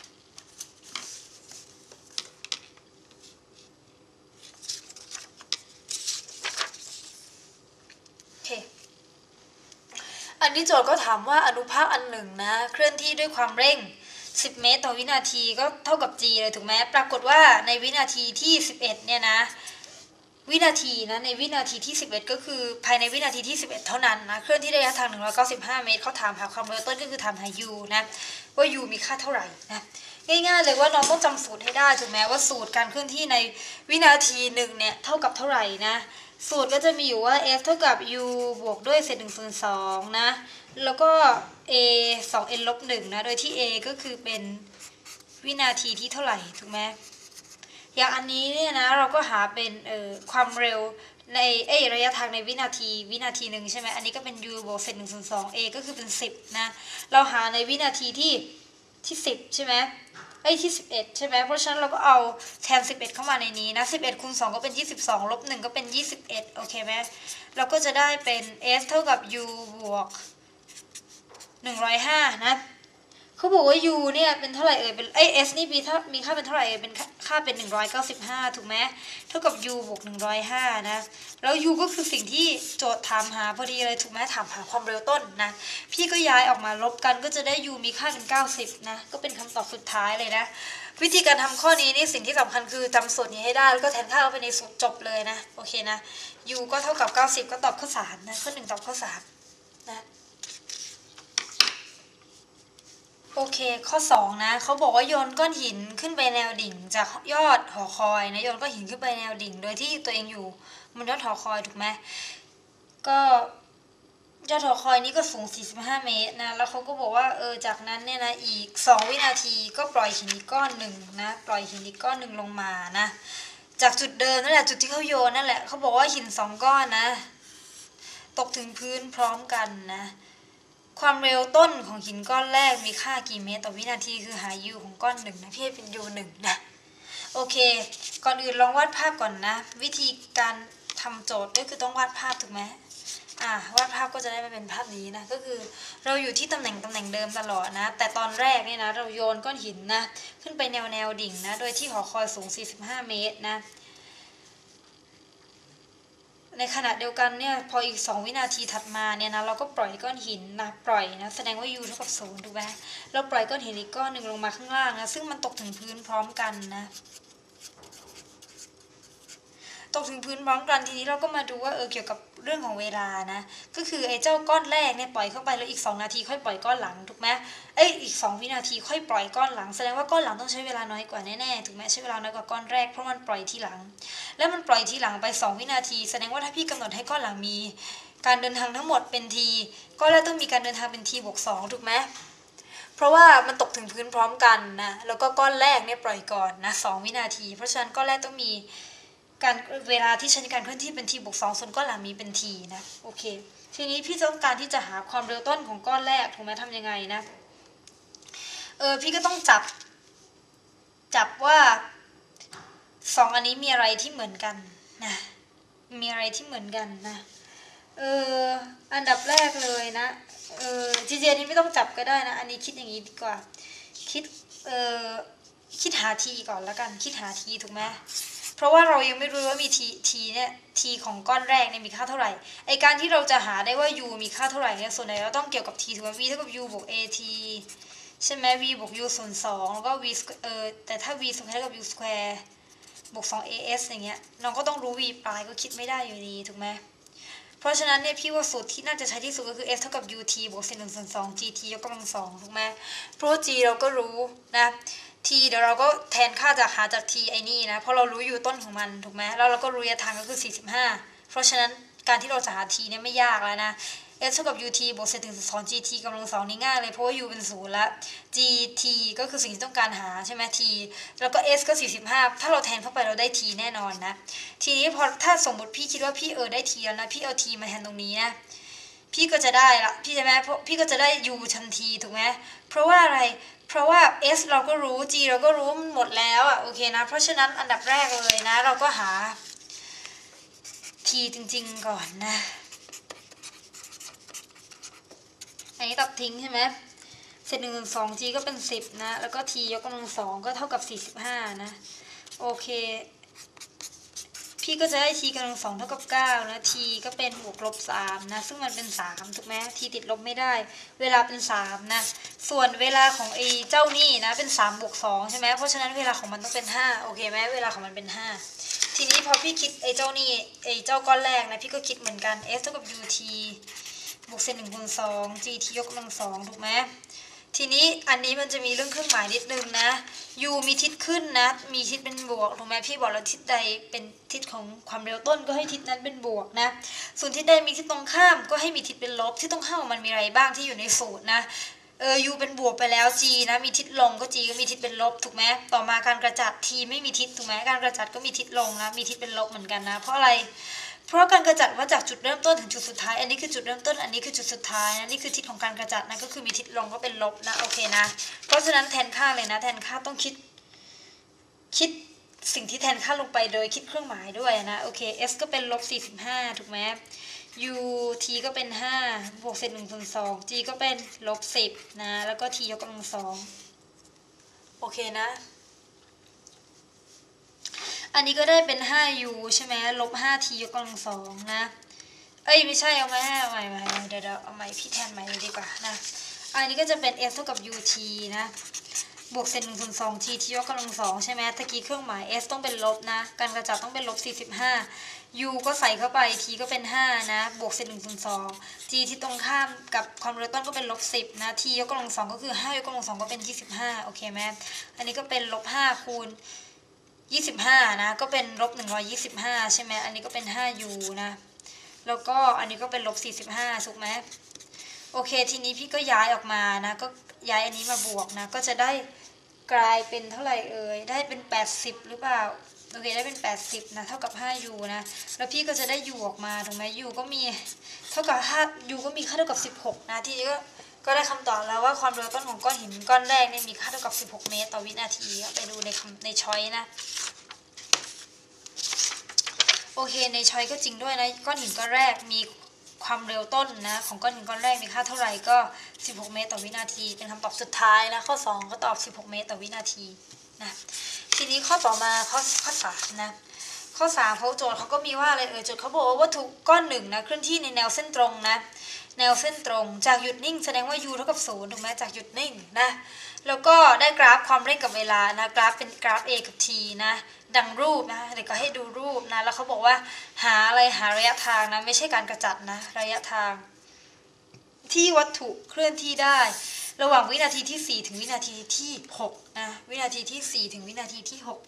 โอเคอันนี้โจทย์ก็ถามว่าอนุภาคอันหนึ่งนะเคลื่อนที่ด้วยความเร่ง10 เมตรต่อวินาทีก็เท่ากับ g เลยถูกไหมปรากฏว่าในวินาทีที่11เนี่ยนะวินาทีนะในวินาทีที่11ก็คือภายในวินาทีที่11เท่านั้นนะเคลื่อนที่ระยะทาง195เมตรเขาถามหาความเร็วต้นก็คือถามหา u นะว่า u มีค่าเท่าไหร่นะง่ายๆเลยว่าน้องต้องจำสูตรให้ได้ถูกไหมว่าสูตรการเคลื่อนที่ในวินาทีหนึ่งเนี่ยเท่ากับเท่าไหร่นะสูตรก็จะมีอยู่ว่า f เท่ากับ u บวกด้วยเศษ1ส่วน2นะแล้วก็ a 2n ลบ1นะโดยที่ a ก็คือเป็นวินาทีที่เท่าไหร่ถูกไหมอย่างอันนี้เนี่ยนะเราก็หาเป็นความเร็วในระยะทางในวินาทีหนึ่งใช่ไหมอันนี้ก็เป็น u บวกเศษ1ส่วน2 a ก็คือเป็น10นะเราหาในวินาทีที่10ใช่ไหมที่11ใช่ไหมเพราะฉะนั้นเราก็เอาแทน11เข้ามาในนี้นะ11คูณ2ก็เป็น22ลบ1ก็เป็น21โอเคไหมเราก็จะได้เป็น f เท่ากับ u บวก105นะเขาบอกว่า u เนี่ยเป็นเท่าไหร่เป็นs นี่มีค่าเป็นเท่าไหร่เป็นค่าเป็น195ถูกไหมเท่ากับ u บวก105นะแล้ว u ก็คือสิ่งที่โจทย์ถามหาพอดีเลยถูกไหมถามหาความเร็วต้นนะพี่ก็ย้ายออกมาลบกันก็จะได้ u มีค่าเป็น90นะก็เป็นคำตอบสุดท้ายเลยนะวิธีการทำข้อนี้นี่สิ่งที่สำคัญคือจำสูตรนี้ให้ได้แล้วก็แทนค่าเข้าไปในสูตรจบเลยนะโอเคนะ u ก็เท่ากับ90ก็ตอบข้อ3นะข้อ1ตอบข้อ3นะโอเคข้อ2นะเขาบอกว่าโยนก้อนหินขึ้นไปแนวดิ่งจากยอดหอคอยนะโยนก้อนหินขึ้นไปแนวดิ่งโดยที่ตัวเองอยู่บนยอดหอคอยถูกไหมก็ยอดหอคอยนี้ก็สูง45เมตรนะแล้วเขาก็บอกว่าจากนั้นเนี่ยนะอีก2วินาทีก็ปล่อยหินอีกก้อนหนึ่งนะปล่อยหินอีกก้อนหนึ่งลงมานะจากจุดเดิมนั่นแหละจุดที่เขาโยนนั่นแหละเขาบอกว่าหิน2ก้อนนะตกถึงพื้นพร้อมกันนะความเร็วต้นของหินก้อนแรกมีค่ากี่เมตรต่อวินาทีคือหา u ของก้อน1นะพี่ให้เป็น u 1นะโอเคก่อนอื่นลองวาดภาพก่อนนะวิธีการทำโจทย์ก็คือต้องวาดภาพถูกไหมวาดภาพก็จะได้มาเป็นภาพนี้นะก็คือเราอยู่ที่ตำแหน่งเดิมตลอดนะแต่ตอนแรกเนี่ยนะเราโยนก้อนหินนะขึ้นไปแนวดิ่งนะโดยที่หอคอยสูง45เมตรนะในขณะเดียวกันเนี่ยพออีก2วินาทีถัดมาเนี่ยนะเราก็ปล่อยก้อนหินนะปล่อยนะแสดงว่า u เท่ากับ0ถูกไหมเราปล่อยก้อนหินอีกก้อนหนึ่งลงมาข้างล่างนะซึ่งมันตกถึงพื้นพร้อมกันนะตกถึงพื้นพร้อมกันทีนี้เราก็มาดูว่าเกี่ยวกับเรื่องของเวลานะก็คือไอ้เจ้าก้อนแรกเนี่ยปล่อยเข้าไปแล้วอีก2นาทีค่อยปล่อยก้อนหลังถูกไหมอีก2วินาทีค่อยปล่อยก้อนหลังแสดงว่าก้อนหลังต้องใช้เวลาน้อยกว่าแน่ๆถูกไหมใช้เวลาน้อยกว่าก้อนแรกเพราะมันปล่อยทีหลังแล้วมันปล่อยทีหลังไป2วินาทีแสดงว่าถ้าพี่กำหนดให้ก้อนหลังมีการเดินทางทั้งหมดเป็น t ก้อนแรกต้องมีการเดินทางเป็น t บวก2ถูกไหมเพราะว่ามันตกถึงพื้นพร้อมกันนะแล้วก็ก้อนแรกเนี่ยปล่อยก่อนนะ2วินาทีเพราะฉะนั้นก้อนแรกต้องมีการเวลาที่ใช้ในการเคลื่อนที่เป็น t บวก2ส่วนก้อนหลังมีเป็น t นะโอเคทีนี้พี่ต้องการที่จะหาความเร็วต้นของก้อนแรกถูกไหมทำยังไงนะพี่ก็ต้องจับว่า2อันนี้มีอะไรที่เหมือนกันนะมีอะไรที่เหมือนกันนะอันดับแรกเลยนะจริงๆนี้ไม่ต้องจับก็ได้นะอันนี้คิดอย่างนี้ดีกว่าคิดหา t ก่อนแล้วกันคิดหา t ถูกไหมเพราะว่าเรายังไม่รู้ว่ามี t เนี่ย t ของก้อนแรกเนี่ยมีค่าเท่าไหร่ไอการที่เราจะหาได้ว่า u มีค่าเท่าไหร่เนี่ยส่วนใหญ่เราต้องเกี่ยวกับ t ถูกไหม v เท่ากับ u บวก at ใช่ไหม v บวก u ส่วน2แล้วก็ v แต่ถ้า v สแควร์เท่ากับ u สแควร์บวก 2as อย่างเงี้ยเราก็ต้องรู้ v ปลายก็คิดไม่ได้อยู่ดีถูกไหมเพราะฉะนั้นเนี่ยพี่ว่าสูตรที่น่าจะใช้ที่สุดก็คือ f เท่ากับ ut บวก1ส่วน2 gt ยกกำลัง2ถูกไหมเพราะ g เราก็รู้นะ t เดี๋ยวเราก็แทนค่าจากหาจาก t ไอ้นี่นะเพราะเรารู้อยู่ต้นของมันถูกไหมแล้วเราก็รู้ระยะทางก็คือ45เพราะฉะนั้นการที่เราจะหา t เนี่ยไม่ยากแล้วนะ f เท่ากับ ut บวกเศษ1ส่วน2 gt กำลัง2นี่ง่ายเลยเพราะว่า u เป็น0แล้ว gt ก็คือสิ่งที่ต้องการหาใช่ไหม t แล้วก็ s ก็45ถ้าเราแทนเข้าไปเราได้ t แน่นอนนะทีนี้พอถ้าสมมติพี่คิดว่าพี่ได้ t แล้วนะพี่เอา t มาแทนตรงนี้นะพี่ก็จะได้ละพี่ใช่ไหมเพราะพี่ก็จะได้ u ทันทีถูกไหมเพราะว่าอะไรเพราะว่า s เราก็รู้ g เราก็รู้มันหมดแล้วโอเคนะเพราะฉะนั้นอันดับแรกเลยนะเราก็หา t จริงๆก่อนนะอันนี้ตัดทิ้งใช่ไหมเศษ1/2 g ก็เป็น10นะแล้วก็ t ยกกำลัง2ก็เท่ากับ45นะโอเคพี่ก็จะได้ t กำลัง2เท่ากับ9นะ t ก็เป็นบวกลบ3นะซึ่งมันเป็น3ถูกไหม t ติดลบไม่ได้เวลาเป็น3นะส่วนเวลาของไอ้เจ้านี่นะเป็น3 บวก 2ใช่ไหมเพราะฉะนั้นเวลาของมันต้องเป็น5โอเคไหมเวลาของมันเป็น5ทีนี้พอพี่คิดไอ้เจ้านี่ไอ้เจ้าก้อนแรกนะพี่ก็คิดเหมือนกัน s เท่ากับ ut บวกเศษ1/2 gt ยกกำลัง2ถูกไหมทีนี้อันนี้มันจะมีเรื่องเครื่องหมายนิดนึงนะ u มีทิศขึ้นนะมีทิศเป็นบวกถูกไหมพี่บอกแล้วทิศใดเป็นทิศของความเร็วต้นก็ให้ทิศนั้นเป็นบวกนะส่วนทิศใดมีทิศตรงข้ามก็ให้มีทิศเป็นลบที่ตรงข้ามมันมีอะไรบ้างที่อยู่ในสูตรนะu เป็นบวกไปแล้ว g นะมีทิศลงก็ g ก็มีทิศเป็นลบถูกไหมต่อมาการกระจัด t ไม่มีทิศถูกไหมการกระจัดก็มีทิศลงนะมีทิศเป็นลบเหมือนกันนะเพราะอะไรเพราะการกระจัดว่าจากจุดเริ่มต้นถึงจุดสุดท้ายอันนี้คือจุดเริ่มต้นอันนี้คือจุดสุดท้ายนะนี่คือทิศของการกระจัดนะก็คือมีทิศลงก็เป็นลบนะโอเคนะเพราะฉะนั้นแทนค่าเลยนะแทนค่าต้องคิดสิ่งที่แทนค่าลงไปโดยคิดเครื่องหมายด้วยนะโอเค s ก็เป็น-45ถูกไหม u t ก็เป็น5บวกเศษ1/2 g ก็เป็น-10นะแล้วก็ t ยกกำลัง2โอเคนะอันนี้ก็ได้เป็น 5u ใช่ไหม-5t ยกกำลัง2นะไม่ใช่เอามาใหม่เดี๋ยวเอาใหม่พี่แทนใหม่เลยดีกว่านะอันนี้ก็จะเป็น s เท่ากับ ut นะบวกเศษ1/2 t ที่ยกกำลัง2ใช่ไหมตะกี้เครื่องหมาย s ต้องเป็นลบนะการกระจัดต้องเป็น-45 u ก็ใส่เข้าไป t ก็เป็น5นะบวกเศษ1/2 g ที่ตรงข้ามกับความเร็วต้นก็เป็น-10นะ t ยกกำลัง2ก็คือ5ยกกำลัง2ก็เป็น25โอเคไหมอันนี้ก็เป็น-5คูณ25นะก็เป็น-125ใช่ไหมอันนี้ก็เป็น 5u นะแล้วก็อันนี้ก็เป็น-45ถูกไหมโอเคทีนี้พี่ก็ย้ายออกมานะก็ย้ายอันนี้มาบวกนะก็จะได้กลายเป็นเท่าไหร่ได้เป็น80หรือเปล่าโอเคได้เป็น80นะเท่ากับ 5u นะแล้วพี่ก็จะได้ u ออกมาถูกไหม u ก็มีเท่ากับ5 u ก็มีค่าเท่ากับ16นะทีนี้ก็ได้คำตอบแล้วว่าความเร็วต้นของก้อนหินก้อนแรกเนี่ยมีค่าเท่ากับ16 เมตรต่อวินาทีไปดูในช้อยนะโอเคในช้อยก็จริงด้วยนะก้อนหินก้อนแรกมีความเร็วต้นนะของก้อนหินก้อนแรกมีค่าเท่าไหร่ก็16 เมตรต่อวินาทีเป็นคำตอบสุดท้ายนะข้อ2ก็ตอบ16 เมตรต่อวินาทีนะทีนี้ข้อต่อมาข้อ3นะข้อ3เขาโจทย์เขาก็มีว่าอะไรโจทย์เขาบอกว่าวัตถุก้อนหนึ่งนะเคลื่อนที่ในแนวเส้นตรงนะแนวเส้นตรงจากหยุดนิ่งแสดงว่า u เท่ากับ0ถูกไหมจากหยุดนิ่งนะแล้วก็ได้กราฟความเร่งกับเวลานะกราฟเป็นกราฟ a กับ t นะดังรูปนะเดี๋ยวก็ให้ดูรูปนะแล้วเขาบอกว่าหาระยะทางนะไม่ใช่การกระจัดนะระยะทางที่วัตถุเคลื่อนที่ได้ระหว่างวินาทีที่4ถึงวินาทีที่6นะวินาทีที่4ถึงวินาทีที่6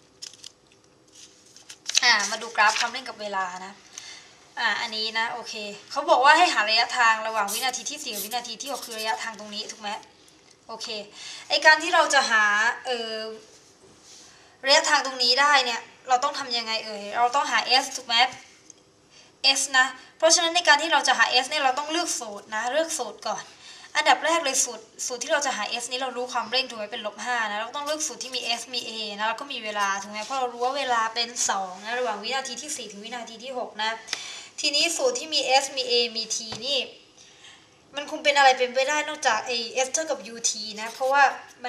มาดูกราฟความเร่งกับเวลานะอันนี้นะโอเคเขาบอกว่าให้หาระยะทางระหว่างวินาทีที่4กับวินาทีที่6คือระยะทางตรงนี้ถูกไหมโอเคไอการที่เราจะหาระยะทางตรงนี้ได้เนี่ยเราต้องทำยังไงเราต้องหา s ถูกไหม s นะเพราะฉะนั้นในการที่เราจะหา s เนี่ยเราต้องเลือกสูตรนะเลือกสูตรก่อนอันดับแรกเลยสูตรที่เราจะหา s นี้เรารู้ความเร่งถูกไหมเป็น-5นะเราต้องเลือกสูตรที่มี s มี a นะแล้วก็มีเวลาถูกไหมเพราะเรารู้ว่าเวลาเป็น2นะระหว่างวินาทีที่4ถึงวินาทีที่6นะทีนี้สูตรที่มี s มี a มี t นี่มันคงเป็นอะไรเป็นไปได้นอกจากs เท่ากับ ut นะเพราะว่ามัน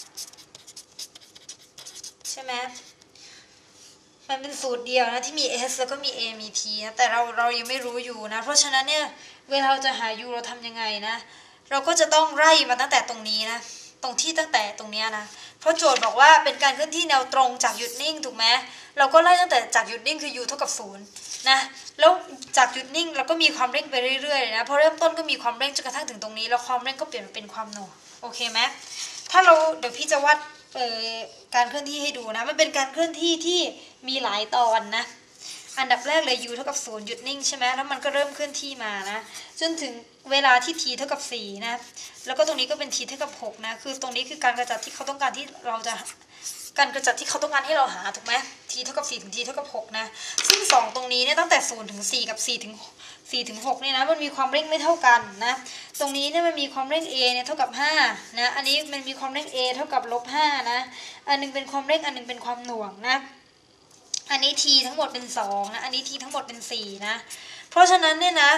ใช่ไหมมันเป็นสูตรเดียวนะที่มี s แล้วก็มี a มี t นะแต่เรายังไม่รู้อยู่นะเพราะฉะนั้นเนี่ยเวลาเราจะหา u เราทำยังไงนะเราก็จะต้องไล่มาตั้งแต่ตรงนี้นะตรงที่ตั้งแต่ตรงนี้นะเพราะโจทย์บอกว่าเป็นการเคลื่อนที่แนวตรงจากหยุดนิ่งถูกไหมเราก็ไล่ตั้งแต่จากหยุดนิ่งคือ u เท่ากับ0นะแล้วจากหยุดนิ่งเราก็มีความเร่งไปเรื่อยๆนะพอเริ่มต้นก็มีความเร่งจนกระทั่งถึงตรงนี้แล้วความเร่งก็เปลี่ยนเป็นความหน่วงโอเคไหมถ้าเราเดี๋ยวพี่จะวัดการเคลื่อนที่ให้ดูนะมันเป็นการเคลื่อนที่ที่มีหลายตอนนะอันดับแรกเลย u เท่ากับ0หยุดนิ่งใช่ไหมแล้วมันก็เริ่มเคลื่อนที่มานะจนถึงเวลาที่ t เท่ากับ4นะแล้วก็ตรงนี้ก็เป็น t เท่ากับ6นะคือตรงนี้คือการกระจัดที่เขาต้องการที่เราจะการกระจัดที่เขาต้องการให้เราหาถูกไหม t เท่ากับ4ถึง t เท่ากับ6นะซึ่ง2ตรงนี้เนี่ยตั้งแต่0ถึง4กับ4ถึง6เนี่ยนะมันมีความเร่งไม่เท่ากันนะตรงนี้เนี่ยมันมีความเร่ง a เนี่ยเท่ากับ5นะอันนี้มันมีความเร่ง a เท่ากับ-5นะอันนึงเป็นความเร่งอันนึงเป็นความหน่วงนะอันนี้ t ทั้งหมดเป็น2นะอันนี้ t ทั้งหมดเป็น4นะเพราะฉะนั้นเนี่ยนะ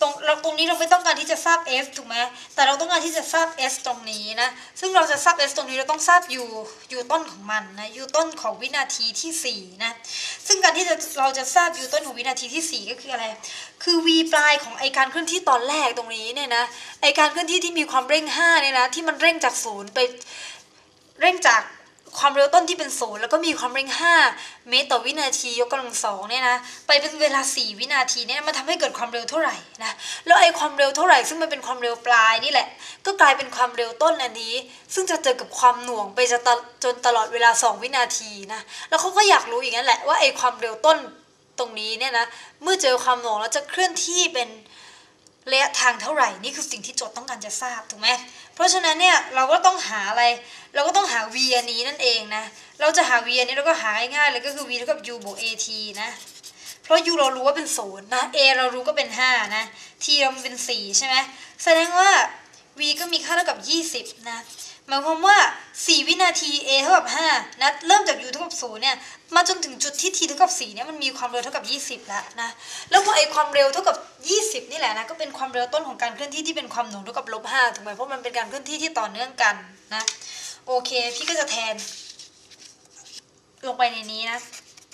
ตรงนี้เราไม่ต้องการที่จะทราบ f ถูกไหมแต่เราต้องการที่จะทราบ s ตรงนี้นะซึ่งเราจะทราบ s ตรงนี้เราต้องทราบ u ต้นของมันนะ u ต้นของวินาทีที่4นะซึ่งการที่เราจะทราบ u ต้นของวินาทีที่4ก็คืออะไรคือ v ปลายของไอการเคลื่อนที่ตอนแรกตรงนี้เนี่ยนะไอการเคลื่อนที่ที่มีความเร่ง5เนี่ยนะที่มันเร่งจาก0ไปเร่งจากความเร็วต้นที่เป็น0แล้วก็มีความเร่ง5 เมตรต่อวินาทียกกำลัง2เนี่ยนะไปเป็นเวลา4วินาทีเนี่ยมันทำให้เกิดความเร็วเท่าไหร่นะแล้วไอ้ความเร็วเท่าไหร่ซึ่งมันเป็นความเร็วปลายนี่แหละก็กลายเป็นความเร็วต้นอันนี้ซึ่งจะเจอกับความหน่วงไปจนตลอดเวลา2วินาทีนะแล้วเขาก็อยากรู้อีกนั่นแหละว่าไอ้ความเร็วต้นตรงนี้เนี่ยนะเมื่อเจอความหน่วงแล้วจะเคลื่อนที่เป็นระยะทางเท่าไหร่นี่คือสิ่งที่โจทย์ต้องการจะทราบถูกไหมเพราะฉะนั้นเนี่ยเราก็ต้องหาอะไรเราก็ต้องหา v อันนี้นั่นเองนะเราจะหา v อันนี้เราก็หาง่ายๆเลยก็คือ v เท่ากับ u บวก at นะเพราะ u เรารู้ว่าเป็น0นะ a เรารู้ก็เป็น5นะ t เราเป็น4ใช่ไหมแสดงว่า v ก็มีค่าเท่ากับ20นะหมายความว่า4วินาที a เท่ากับ5นะเริ่มจาก u เท่ากับ0เนี่ยมาจนถึงจุดที่ t เท่ากับ4เนี่ยมันมีความเร็วเท่ากับ20แล้วนะแล้วพอไอ้ความเร็วเท่ากับ20นี่แหละนะก็เป็นความเร็วต้นของการเคลื่อนที่ที่เป็นความหน่วงเท่ากับ-5ถูกไหมเพราะมันเป็นการเคลื่อนที่ที่ต่อเนื่องกันนะโอเคพี่ก็จะแทนลงไปในนี้นะ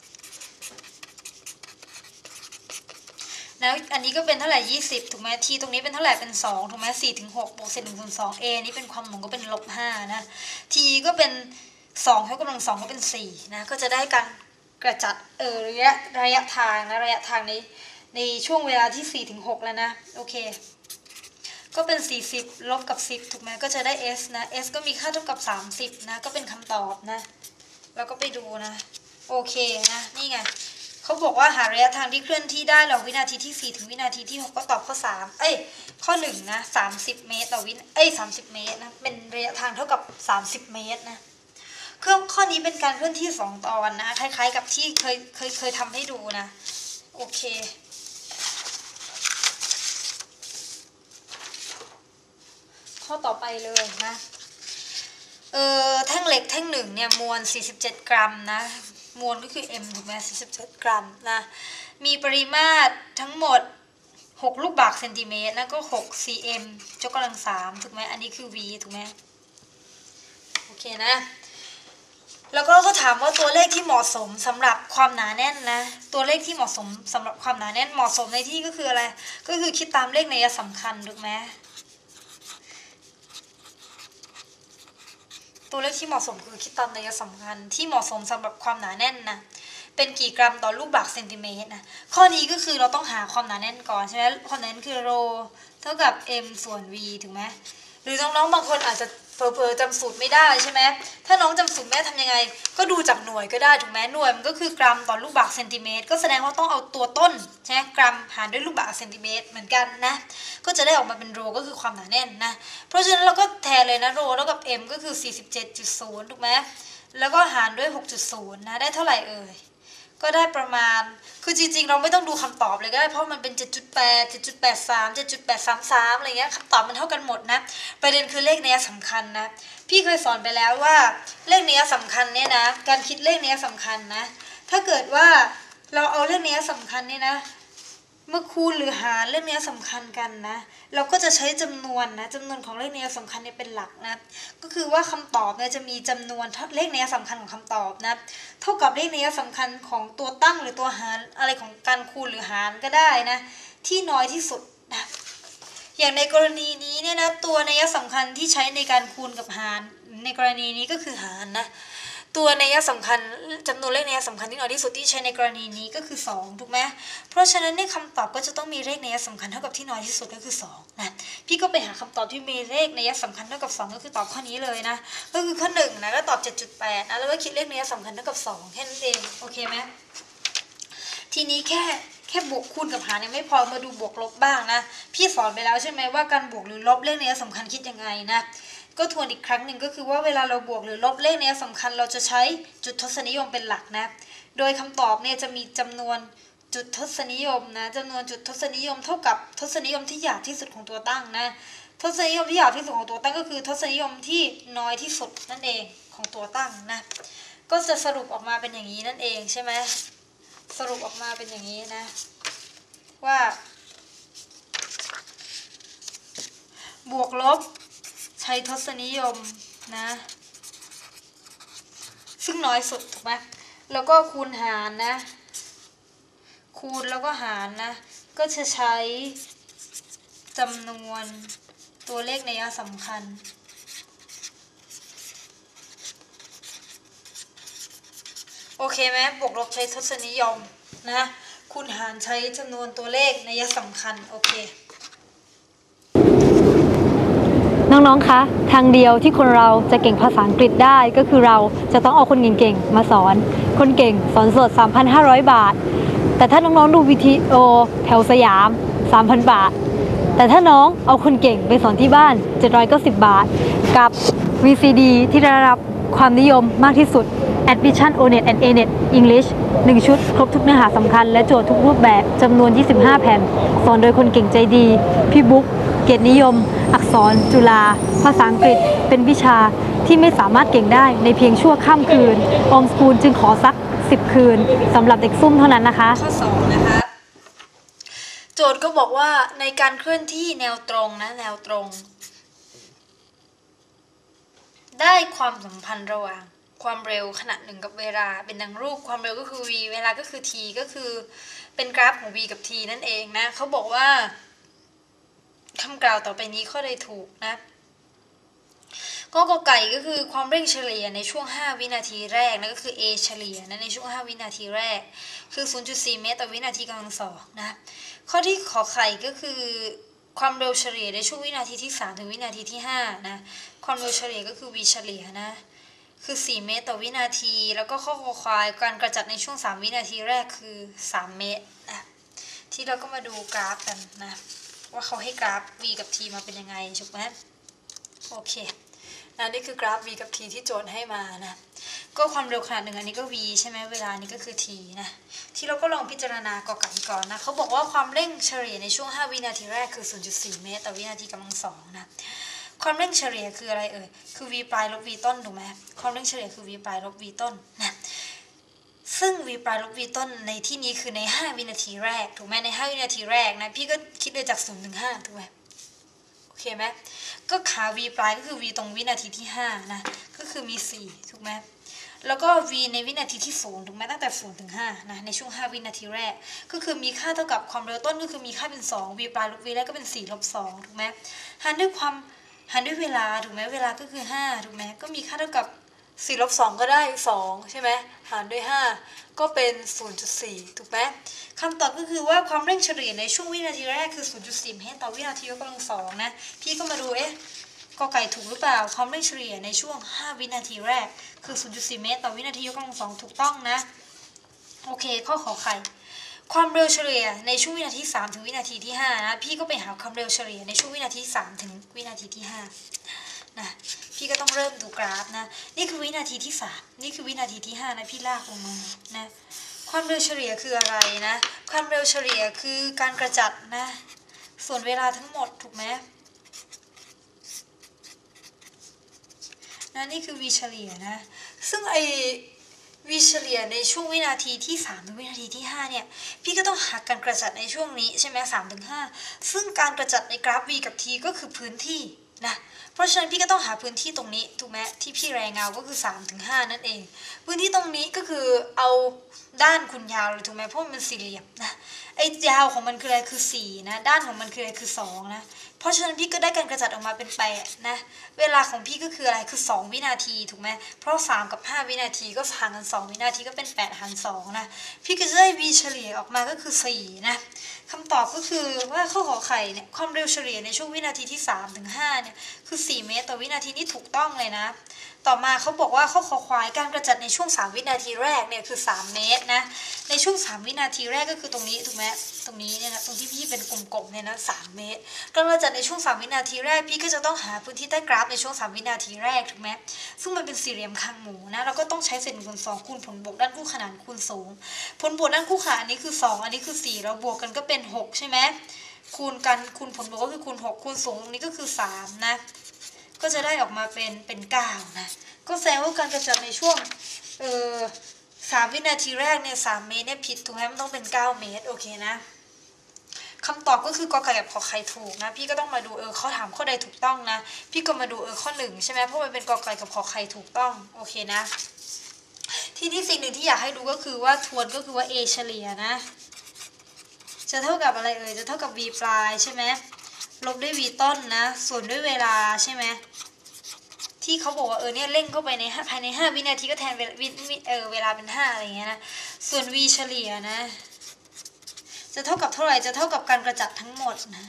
แล้วอันนี้ก็เป็นเท่าไหร่20ถูกไหม t ตรงนี้เป็นเท่าไหร่เป็น2ถูกไหม4ถึง6บวกเศษ1ส่วน2 a นี่เป็นความหน่วงก็เป็น-5นะ t ก็เป็น2ยกกำลัง2ก็เป็น4นะก็จะได้การกระจัดระยะทางนะระยะทางในช่วงเวลาที่4ถึง6แล้วนะโอเคก็เป็น40ลบกับ10ถูกไหมก็จะได้ s นะ s ก็มีค่าเท่ากับ30นะก็เป็นคำตอบนะแล้วก็ไปดูนะโอเคนะนี่ไงเขาบอกว่าหาระยะทางที่เคลื่อนที่ได้เราวินาทีที่4ถึงวินาทีที่6ก็ตอบข้อ3ข้อ1นะ30 เมตรต่อ30 เมตรนะเป็นระยะทางเท่ากับ30 เมตรนะข้อนี้เป็นการเคลื่อนที่2ตอนนะคล้ายๆกับที่เคยทำให้ดูนะโอเคข้อต่อไปเลยนะแท่งเหล็กแท่งหนึ่งเนี่ยมวล47 กรัมนะมวลก็คือ m ถูกไหม47 กรัมนะมีปริมาตรทั้งหมด6ลูกบาศก์เซนติเมตรนะก็6 cm ยกกำลัง3ถูกไหมอันนี้คือ v ถูกไหมโอเคนะแล้วก็เขาถามว่าตัวเลขที่เหมาะสมสำหรับความหนาแน่นนะตัวเลขที่เหมาะสมสำหรับความหนาแน่นเหมาะสมในที่ก็คืออะไรก็คือคิดตามเลขนัยสำคัญถูกไหมตัวเลขที่เหมาะสมคือคิดตามนัยสำคัญที่เหมาะสมสำหรับความหนาแน่นนะเป็นกี่กรัมต่อลูกบาศก์เซนติเมตรนะข้อนี้ก็คือเราต้องหาความหนาแน่นก่อนใช่ไหมความหนาแน่นคือโรเท่ากับ m ส่วน v ถูกไหมหรือน้องๆบางคนอาจจะเผลอๆจำสูตรไม่ได้ใช่ไหมถ้าน้องจำสูตรแม่ทำยังไงก็ดูจากหน่วยก็ได้ถูกไหมหน่วยมันก็คือกรัมต่อลูกบาศก์เซนติเมตรก็แสดงว่าต้องเอาตัวต้นใช่ไหมกรัมหารด้วยลูกบาศก์เซนติเมตรเหมือนกันนะก็จะได้ออกมาเป็นโรก็คือความหนาแน่นนะเพราะฉะนั้นเราก็แทนเลยนะโรเท่ากับ m ก็คือ 47.0 ถูกไหมแล้วก็หารด้วย 6.0 นะได้เท่าไหร่เอ่ยก็ได้ประมาณคือจริงๆเราไม่ต้องดูคำตอบเลยก็ได้เพราะมันเป็น 7.8 7.83 7.833 อะไรเงี้ยคำตอบมันเท่ากันหมดนะประเด็นคือเลขเนี้ยสำคัญนะพี่เคยสอนไปแล้วว่าเลขเนี้ยสำคัญเนี่ยนะการคิดเลขเนี้ยสำคัญนะถ้าเกิดว่าเราเอาเลขเนี้ยสำคัญเนี่ยนะเมื่อคูณหรือหารเลขเนี้ยสำคัญกันนะเราก็จะใช้จำนวนนะจำนวนของเลขเนี้ยสำคัญเนี่ยเป็นหลักนะก็คือว่าคำตอบเนี่ยจะมีจำนวนเลขเนี้ยสำคัญของคำตอบนะเท่ากับเลขเนี้ยสำคัญของตัวตั้งหรือตัวหารอะไรของการคูณหรือหารก็ได้นะที่น้อยที่สุดนะอย่างในกรณีนี้เนี่ยนะตัวนัยสำคัญที่ใช้ในการคูณกับหารในกรณีนี้ก็คือหารนะตัวนัยสำคัญจำนวนเลขนัยสำคัญที่น้อยที่สุดที่ใช้ในกรณีนี้ก็คือ2ถูกไหมเพราะฉะนั้นในคำตอบก็จะต้องมีเลขนัยสำคัญเท่ากับที่น้อยที่สุดก็คือ2นะพี่ก็ไปหาคำตอบที่มีเลขนัยสำคัญเท่ากับ2ก็คือตอบข้อนี้เลยนะก็คือข้อ1นะก็ตอบ 7.8 นะแล้วก็คิดเลขนัยสำคัญเท่ากับ2แค่นั้นเองโอเคไหมทีนี้แค่บวกคูณกับหารยังไม่พอมาดูบวกลบบ้างนะพี่สอนไปแล้วใช่ไหมว่าการบวกหรือลบเลขนัยสำคัญคิดยังไงนะก็ทวนอีกครั้งหนึ่งก็คือว่าเวลาเราบวกหรือลบเลขเนี่ยสำคัญเราจะใช้จุดทศนิยมเป็นหลักนะโดยคำตอบเนี่ยจะมีจำนวนจุดทศนิยมนะจำนวนจุดทศนิยมเท่ากับทศนิยมที่หยาบที่สุดของตัวตั้งนะทศนิยมที่หยาบที่สุดของตัวตั้งก็คือทศนิยมที่น้อยที่สุดนั่นเองของตัวตั้งนะก็จะสรุปออกมาเป็นอย่างนี้นั่นเองใช่ไหมสรุปออกมาเป็นอย่างนี้นะว่าบวกลบใช้ทศนิยมนะซึ่งน้อยสุดถูกไหมแล้วก็คูณหารนะคูณแล้วก็หารนะก็จะใช้จำนวนตัวเลขนัยสำคัญโอเคไหมบวกลบใช้ทศนิยมนะคูณหารใช้จำนวนตัวเลขนัยสำคัญโอเคน้องๆ คะ ทางเดียวที่คนเราจะเก่งภาษาอังกฤษได้ก็คือเราจะต้องเอาคนเก่งๆ มาสอน คนเก่งสอนสด 3,500 บาท แต่ถ้าน้องๆ ดูวิดีโอแถวสยาม 3,000 บาท แต่ถ้าน้องเอาคนเก่งไปสอนที่บ้าน 790 บาท กับ VCD ที่ได้รับความนิยมมากที่สุด Admission O-NET and A-NET English 1 ชุด ครบทุกเนื้อหาสำคัญและโจทย์ทุกรูปแบบจำนวน 25 แผ่น สอนโดยคนเก่งใจดี พี่บุ๊ก เกียรตินิยม อักษร จุฬา ภาษาอังกฤษ เป็นวิชาที่ไม่สามารถเก่งได้ในเพียงชั่วข้ามคืนโอมสกูลจึงขอสัก 10 คืนสำหรับเด็กซุ่มเท่านั้นนะคะข้อ2นะคะโจทย์ก็บอกว่าในการเคลื่อนที่แนวตรงนะแนวตรงได้ความสัมพันธ์ระหว่างความเร็วขณะหนึ่งกับเวลาเป็นดังรูปความเร็วก็คือ v เวลาก็คือ t ก็คือเป็นกราฟของ v กับ t นั่นเองนะเขาบอกว่าคำกล่าวต่อไปนี้ข้อใดถูกนะก็กไก่ก็คือความเร่งเฉลี่ยในช่วง5วินาทีแรกนั่นก็คือ a เฉลี่ยนะในช่วง5วินาทีแรกคือ 0.4 เมตรต่อวินาทีกำลังสองนะข้อที่ขอไข่ก็คือความเร็วเฉลี่ยในช่วงวินาทีที่3ถึงวินาทีที่5นะความเร็วเฉลี่ยก็คือ v เฉลี่ยนะคือ4เมตรต่อวินาทีแล้วก็ข้อคอควายการกระจัดในช่วง3วินาทีแรกคือ3เมตรนะที่เราก็มาดูกราฟกันนะว่าเขาให้กราฟ v กับ t มาเป็นยังไงถูกไหมโอเคนะนี่คือกราฟ v กับ t ที่โจทย์ให้มานะก็ความเร็วขนาดหนึ่งอันนี้ก็ v ใช่ไหมเวลานี้ก็คือ t นะที่เราก็ลองพิจารณากอไก่ก่อนนะเขาบอกว่าความเร่งเฉลี่ยในช่วง5วินาทีแรกคือ 0.4 เมตรต่อวินาทีกำลังสองนะความเร่งเฉลี่ยคืออะไรคือ v ปลายลบ v ต้นถูกไหมความเร่งเฉลี่ยคือ v ปลายลบ v ต้นนะซึ่ง v ปลายลบ v ต้นในที่นี้คือใน5วินาทีแรกถูกไหมใน5วินาทีแรกนะพี่ก็คิดเลยจาก0ถึง5ถูกไหมโอเคไหมก็ขา v ปลายก็คือ v ตรงวินาทีที่5นะก็คือมี4ถูกไหมแล้วก็ v ในวินาทีที่0ถูกไหมตั้งแต่0ถึง5นะในช่วง5วินาทีแรกก็คือมีค่าเท่ากับความเร็วต้นก็คือมีค่าเป็น2 v ปลายลบ v แรกก็เป็น4ลบ2ถูกไหมหารด้วยเวลาถูกไหมเวลาก็คือ5ถูกไหมก็มีค่าเท่ากับ4ลบ2ก็ได้2ใช่ไหมหารด้วย5ก็เป็น 0.4 ถูกไหมคำตอบก็คือว่าความเร่งเฉลี่ยในช่วงวินาทีแรกคือ 0.4 เมตรต่อวินาทียกกำลังสองนะพี่ก็มาดูกอไก่ถูกหรือเปล่าความเร่งเฉลี่ยในช่วง5วินาทีแรกคือ 0.4 เมตรต่อวินาทียกกำลังสองถูกต้องนะโอเคข้อขอไข่ความเร็วเฉลี่ยในช่วงวินาที3ถึงวินาทีที่5นะพี่ก็ไปหาความเร็วเฉลี่ยในช่วงวินาที3ถึงวินาทีที่5นะพี่ก็ต้องเริ่มดูกราฟนะนี่คือวินาทีที่3นี่คือวินาทีที่5นะพี่ลากลงมานะความเร็วเฉลี่ยคืออะไรนะความเร็วเฉลี่ยคือการกระจัดนะส่วนเวลาทั้งหมดถูกไหมนะนี่คือ v เฉลี่ยนะซึ่งv เฉลี่ยในช่วงวินาทีที่3ถึงวินาทีที่5เนี่ยพี่ก็ต้องหาการกระจัดในช่วงนี้ใช่ไหม3ถึง5ซึ่งการกระจัดในกราฟ v กับ t ก็คือพื้นที่นะเพราะฉะนั้นพี่ก็ต้องหาพื้นที่ตรงนี้ถูกไหมที่พี่แรงเงาก็คือ3ถึง5นั่นเองพื้นที่ตรงนี้ก็คือเอาด้านคูณยาวเลยถูกไหมเพราะมันสี่เหลี่ยมนะยาวของมันคืออะไรคือ4นะด้านของมันคืออะไรคือ2นะเพราะฉะนั้นพี่ก็ได้การกระจัดออกมาเป็น8นะเวลาของพี่ก็คืออะไรคือ2วินาทีถูกไหมเพราะ3กับ5วินาทีก็ห่างกัน2วินาทีก็เป็น8หาร2นะพี่ก็จะได้ v เฉลี่ยออกมาก็คือ4นะคำตอบก็คือว่าข้อขอไข่เนี่ยความเร็วเฉลี่ยในช่วงวินาทีที่3ถึง5เนี่ยคือ4เมตรต่อวินาทีนี่ถูกต้องเลยนะต่อมาเขาบอกว่าข้อคอควายการกระจัดในช่วง3วินาทีแรกเนี่ยคือ3เมตรนะในช่วง3วินาทีแรกก็คือตรงนี้ถูกไหมตรงนี้เนี่ยนะตรงที่พี่เป็นกลมๆเนี่ยนะ3เมตรการกระจัดในช่วง3วินาทีแรกพี่ก็จะต้องหาพื้นที่ใต้กราฟในช่วง3วินาทีแรกถูกไหมซึ่งมันเป็นสี่เหลี่ยมคางหมูนะเราก็ต้องใช้เศษ1ส่วน2คูณผลบวกด้านคู่ขนานคูณสูงผลบวกด้านคู่ขนานอันนี้คือ2อันนี้คือ4เราบวกกันก็เป็น6ใช่ไหมคูณกันคูณผลบวกก็คือคูณ6คูณสูงตรงนี้ก็คือ3นะก็จะได้ออกมาเป็น9นะก็แสดงว่าการกระจัดในช่วง3วินาทีแรกเนี่ย3เมตรเนี่ยผิดถูกไหมมันต้องเป็น9เมตรโอเคนะคำตอบก็คือกอไก่กับขอไข่ถูกนะพี่ก็ต้องมาดูเขาถามข้อใดถูกต้องนะพี่ก็มาดูข้อหนึ่งใช่ไหมเพราะมันเป็นกอไก่กับขอไข่ถูกต้องโอเคนะทีนี้สิ่งหนึ่งที่อยากให้ดูก็คือว่าทวนก็คือว่า a เฉลี่ยนะจะเท่ากับอะไรจะเท่ากับ v ปลายใช่ไหมลบด้วย v ต้นนะส่วนด้วยเวลาใช่ไหมที่เขาบอกว่าเนี่ยเร่งเข้าไปในภายใน5วินาทีก็แทนเวลาเป็น5อะไรอย่างเงี้ยนะส่วน v เฉลี่ยนะจะเท่ากับเท่าไหร่จะเท่ากับการกระจัดทั้งหมดนะ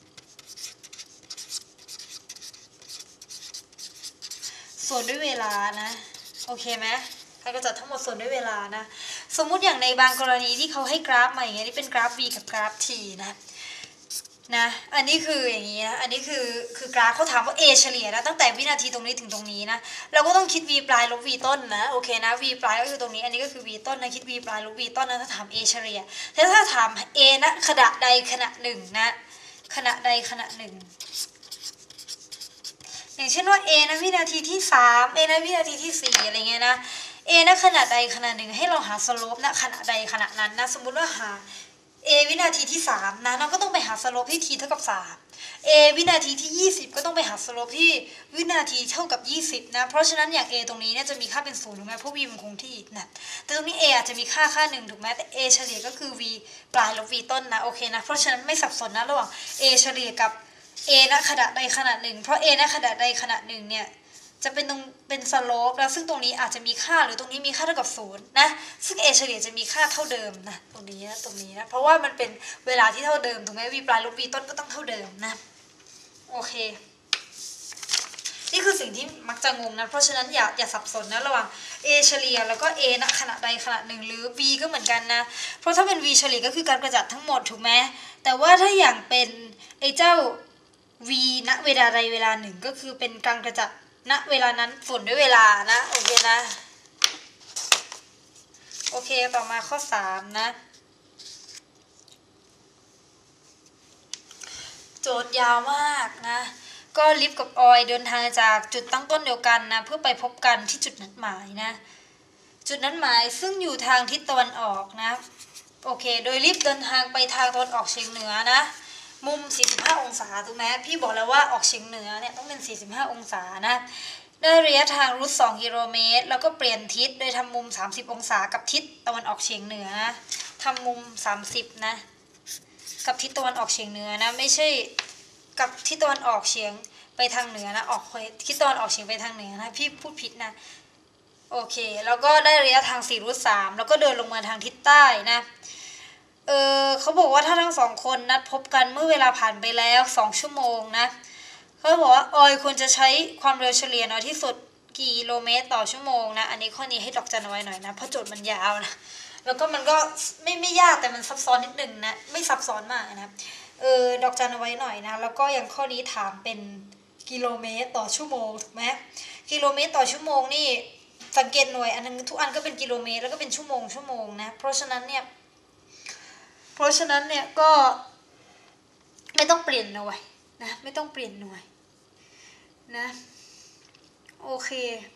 ส่วนด้วยเวลานะโอเคไหมการกระจัดทั้งหมดส่วนด้วยเวลานะสมมุติอย่างในบางกรณีที่เขาให้กราฟมาอย่างเงี้ยนี่เป็นกราฟ v กับกราฟ t นะอันนี้คืออย่างนี้นะอันนี้คือกราฟเขาถามว่า a เฉลี่ยนะตั้งแต่วินาทีตรงนี้ถึงตรงนี้นะเราก็ต้องคิด v ปลายลบ v ต้นนะโอเคนะ v ปลายก็คือตรงนี้อันนี้ก็คือ v ต้นนะคิด v ปลายลบ v ต้นนะถ้าถาม a เฉลี่ยแต่ถ้าถาม a นะขณะใดขณะหนึ่งนะขณะใดขณะหนึ่งอย่างเช่นว่า a นะวินาทีที่3 a นะวินาทีที่4อะไรเงี้ยนะ a นะขณะใดขณะหนึ่งให้เราหาสโลปนะขณะใดขณะนั้นนะสมมุติว่าหาa วินาทีที่3นะเราก็ต้องไปหาสโลปที่ t เท่ากับ3 a วินาทีที่20ก็ต้องไปหาสโลปที่วินาทีเท่ากับ20นะเพราะฉะนั้นอย่าง a ตรงนี้เนี่ยจะมีค่าเป็น0ถูกไหมเพราะ v มันคงที่นะแต่ตรงนี้ a อาจจะมีค่าหนึ่งถูกไหมแต่ a เฉลี่ยก็คือ v ปลายลบ v ต้นนะโอเคนะเพราะฉะนั้นไม่สับสนนะระหว่าง a เฉลี่ยกับ a ณขณะใดขณะหนึ่งเพราะ a ณขณะใดขณะหนึ่งเนี่ยจะเป็นสโลปแล้วซึ่งตรงนี้อาจจะมีค่าหรือตรงนี้มีค่าเท่ากับ0นะซึ่ง a เฉลี่ยจะมีค่าเท่าเดิมนะตรงนี้นะเพราะว่ามันเป็นเวลาที่เท่าเดิมถูกไหม v ปลายลบ v ต้นก็ต้องเท่าเดิมนะโอเคนี่คือสิ่งที่มักจะงงนะเพราะฉะนั้นอย่าสับสนนะระหว่าง a เฉลี่ยแล้วก็ a ณขณะใดขณะหนึ่งหรือ v ก็เหมือนกันนะเพราะถ้าเป็น v เฉลี่ยก็คือการกระจัดทั้งหมดถูกไหมแต่ว่าถ้าอย่างเป็นไอ้เจ้า v ณเวลาใดเวลาหนึ่งก็คือเป็นการกระจัดณเวลานั้นส่วนด้วยเวลานะโอเคนะโอเคต่อมาข้อ3นะโจทย์ยาวมากนะก็ลิฟกับออยเดินทางจากจุดตั้งต้นเดียวกันนะเพื่อไปพบกันที่จุดนัดหมายนะจุดนัดหมายซึ่งอยู่ทางทิศตะวันออกนะโอเคโดยลิฟเดินทางไปทางตะวันออกเฉียงเหนือนะมุม45องศาถูกไหมพี่บอกแล้วว่าออกเฉียงเหนือเนี่ยต้องเป็น45องศานะได้ระยะทางรูท2กิโลเมตรแล้วก็เปลี่ยนทิศโดยทำมุม30องศากับทิศตะวันออกเฉียงเหนือนะทำมุม30นะกับทิศตะวันออกเฉียงเหนือนะไม่ใช่กับทิศตะวันออกเฉียงไปทางเหนือนะออกทิศตะวันออกเฉียงไปทางเหนือนะพี่พูดผิดนะโอเคแล้วก็ได้ระยะทาง4รูท3แล้วก็เดินลงมาทางทิศใต้นะเขาบอกว่าถ้าทั้งสองคนนัดพบกันเมื่อเวลาผ่านไปแล้ว2ชั่วโมงนะเขาบอกว่าออยควรจะใช้ความเร็วเฉลี่ยน้อยที่สุดกี่กิโลเมตรต่อชั่วโมงนะอันนี้ข้อนี้ให้ดอกจันเอาไว้หน่อยนะเพราะโจทย์มันยาวนะแล้วก็มันก็ไม่ยากแต่มันซับซ้อนนิดนึงนะไม่ซับซ้อนมากนะดอกจันเอาไว้หน่อยนะแล้วก็อย่างข้อนี้ถามเป็นกิโลเมตรต่อชั่วโมงถูกไหมกิโลเมตรต่อชั่วโมงนี่สังเกตหน่วยอันนึงทุกอันก็เป็นกิโลเมตรแล้วก็เป็นชั่วโมงนะเพราะฉะนั้นเนี่ยก็ไม่ต้องเปลี่ยนหน่วยนะไม่ต้องเปลี่ยนหน่วยนะโอเค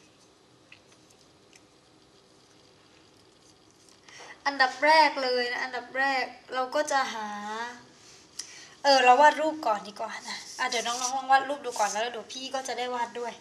อันดับแรกเลยนะอันดับแรกเราก็จะหาเราวาดรูปก่อนดีกว่านะเดี๋ยวน้องๆลองวาดรูปดูก่อนแล้วเดี๋ยวพี่ก็จะได้วาดด้วย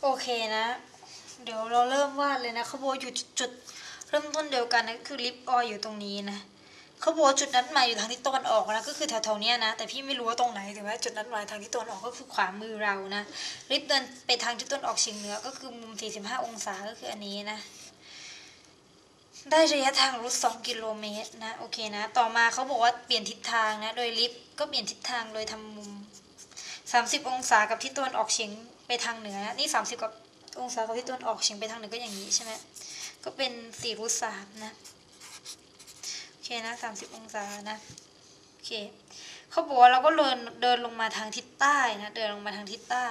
โอเคนะ เดี๋ยวเราเริ่มวาดเลยนะเขาบอกอยู่จุดเริ่มต้นเดียวกันนะคือลิปออยอยู่ตรงนี้นะเขาบอกจุดนัดหมายอยู่ทางทิศตะวันออกนะก็คือแถวๆเนี้ยนะแต่พี่ไม่รู้ว่าตรงไหนแต่ว่าจุดนัดหมายทางทิศตะวันออกก็คือขวามือเรานะลิปเดินไปทางทิศตะวันออกเฉียงเหนือก็คือมุม45องศาก็คืออันนี้นะได้ระยะทางรูท2 กิโลเมตรนะโอเคนะต่อมาเขาบอกว่าเปลี่ยนทิศทางนะโดยลิฟต์ก็เปลี่ยนทิศทางโดยทำมุม30องศากับทิศตะวันออกเฉียงไปทางเหนือนะนี่30กับองศากับทิศตะวันออกเฉียงไปทางเหนือก็อย่างนี้ใช่ไหมก็เป็น4 รูท 3นะโอเคนะ30องศานะโอเคเขาบอกว่าเราก็เดินลงมาทางทิศใต้นะเดินลงมาทางทิศใต้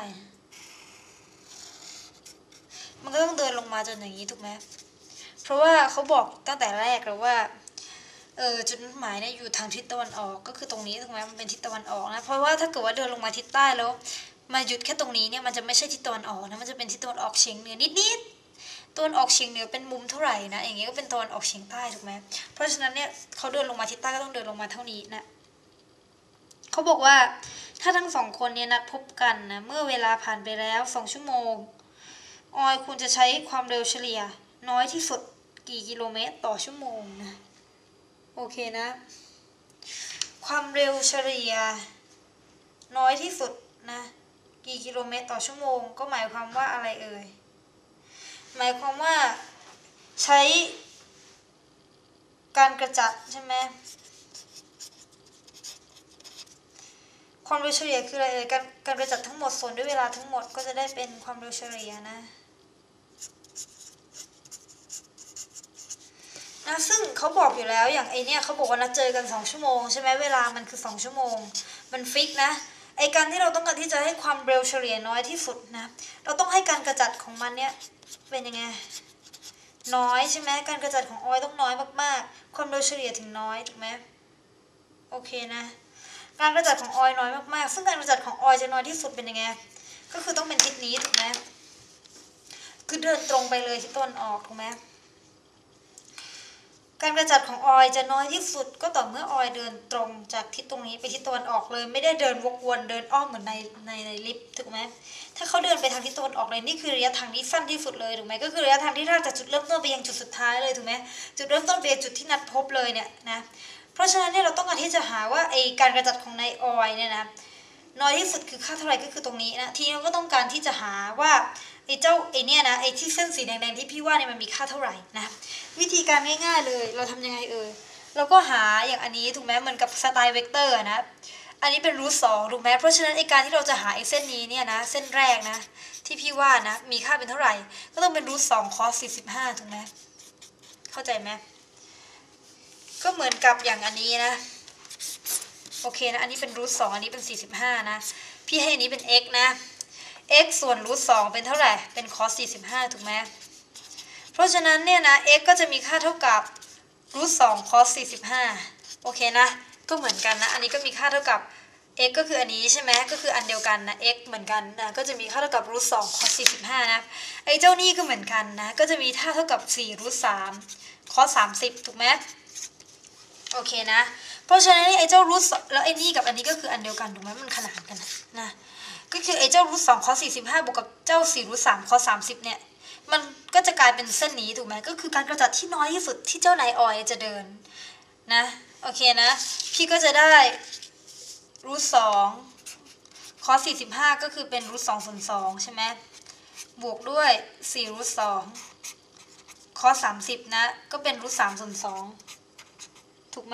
มันก็ต้องเดินลงมาจนอย่างนี้ถูกไหมเพราะว่าเขาบอกตั้งแต่แรกแล้วว่าจุดนัดหมายเนี่ยอยู่ทางทิศตะวันออกก็คือตรงนี้ถูกไหมมันเป็นทิศตะวันออกนะเพราะว่าถ้าเกิดว่าเดินลงมาทิศใต้แล้วมาหยุดแค่ตรงนี้เนี่ยมันจะไม่ใช่ทิศตะวันออกนะมันจะเป็นทิศตะวันออกเฉียงเหนือนิดๆตะวันออกเฉียงเหนือเป็นมุมเท่าไหร่นะอย่างเงี้ยก็เป็นตะวันออกเฉียงใต้ถูกไหมเพราะฉะนั้นเนี่ยเขาเดินลงมาทิศใต้ก็ต้องเดินลงมาเท่านี้นะเขาบอกว่าถ้าทั้งสองคนเนี่ยนัดพบกันนะเมื่อเวลาผ่านไปแล้ว2 ชั่วโมงออยคุณจะใช้ความเร็วเฉลี่ยน้อยที่สุดกี่กิโลเมตรต่อชั่วโมงนะโอเคนะความเร็วเฉลี่ยน้อยที่สุดนะกี่กิโลเมตรต่อชั่วโมงก็หมายความว่าอะไรเอ่ยหมายความว่าใช้การกระจัดใช่ไหมความเร็วเฉลี่ยคืออะไรเอ่ยการกระจัดทั้งหมดส่วนด้วยเวลาทั้งหมดก็จะได้เป็นความเร็วเฉลี่ยนะซึ่งเขาบอกอยู่แล้วอย่างไอเนี้ยเขาบอกว่านัดเจอกัน2 ชั่วโมงใช่ไหมเวลามันคือ2 ชั่วโมงมันฟิกนะไอการที่เราต้องการที่จะให้ความเร็วเฉลี่ยน้อยที่สุดนะเราต้องให้การกระจัดของมันเนี้ยเป็นยังไงน้อยใช่ไหมการกระจัดของออยต้องน้อยมากๆความเร็วเฉลี่ยถึงน้อยถูกไหมโอเคนะการกระจัดของออยน้อยมากๆซึ่งการกระจัดของออยจะน้อยที่สุดเป็นยังไงก็คือต้องเป็นทิศนี้ถูกไหมคือเดินตรงไปเลยทิศตะวันออกถูกไหมการกระจัดของออยจะน้อยที่สุดก็ต่อเมื่อออยเดินตรงจากทิศตรงนี้ไปทิศตะวันออกเลยไม่ได้เดินวกวนเดินอ้อมเหมือนในลิฟต์ถูกไหมถ้าเขาเดินไปทางทิศตะวันออกเลยนี่คือระยะทางที่สั้นที่สุดเลยถูกไหมก็คือระยะทางที่ถ้าจากจุดเริ่มต้นไปยังจุดสุดท้ายเลยถูกไหมจุดเริ่มต้นไปยังจุดที่นัดพบเลยเนี่ยนะเพราะฉะนั้นเนี่ยเราต้องการที่จะหาว่าไอการกระจัดของในออยเนี่ยนะน้อยที่สุดคือค่าเท่าไหร่ก็คือตรงนี้นะทีนี้เราก็ต้องการที่จะหาว่าไอ้เนี่ยนะไอ้ที่เส้นสีแดงๆที่พี่ว่าเนี่ยมันมีค่าเท่าไหร่นะวิธีการง่ายๆเลยเราทำยังไงเราก็หาอย่างอันนี้ถูกไหมเหมือนกับสไตล์เวกเตอร์นะอันนี้เป็นรูท2ถูกไหมเพราะฉะนั้นไอ้การที่เราจะหาไอ้เส้นนี้เนี่ยนะเส้นแรกนะที่พี่ว่านะมีค่าเป็นเท่าไหร่ก็ต้องเป็นรูท2 cos 45ถูกไหมเข้าใจไหมก็เหมือนกับอย่างอันนี้นะโอเคนะอันนี้เป็นรูท2อันนี้เป็น45นะพี่ให้อันนี้เป็น x นะ x ส่วนรูท2เป็นเท่าไหร่เป็น cos 45ถูกไหมเพราะฉะนั้นเนี่ยนะ x ก็จะมีค่าเท่ากับรูท2 cos 45โอเคนะก็เหมือนกันนะอันนี้ก็มีค่าเท่ากับ x ก็คืออันนี้ใช่ไหมก็คืออันเดียวกันนะ x เหมือนกันนะก็จะมีค่าเท่ากับรูท2 cos 45นะไอ้เจ้านี่ก็เหมือนกันนะก็จะมีค่าเท่ากับ4รูท3 cos 30ถูกไหมโอเคนะเพราะฉะนั้นไอ้เจ้ารูทแล้วไอ้นี่กับอันนี้ก็คืออันเดียวกันถูกไหมมันขนานกันนะก็คือไอ้เจ้ารูท2 cos 45บวกกับเจ้า4รูท3 cos 30เนี่ยมันก็จะกลายเป็นเส้นนี้ถูกไหมก็คือการกระจัดที่น้อยที่สุดที่เจ้านายออยจะเดินนะโอเคนะพี่ก็จะได้รูท2 cos 45ก็คือเป็นรูท2ส่วน2ใช่ไหมบวกด้วย4รูท2 cos 30นะก็เป็นรูท3ส่วน2ถูกไหม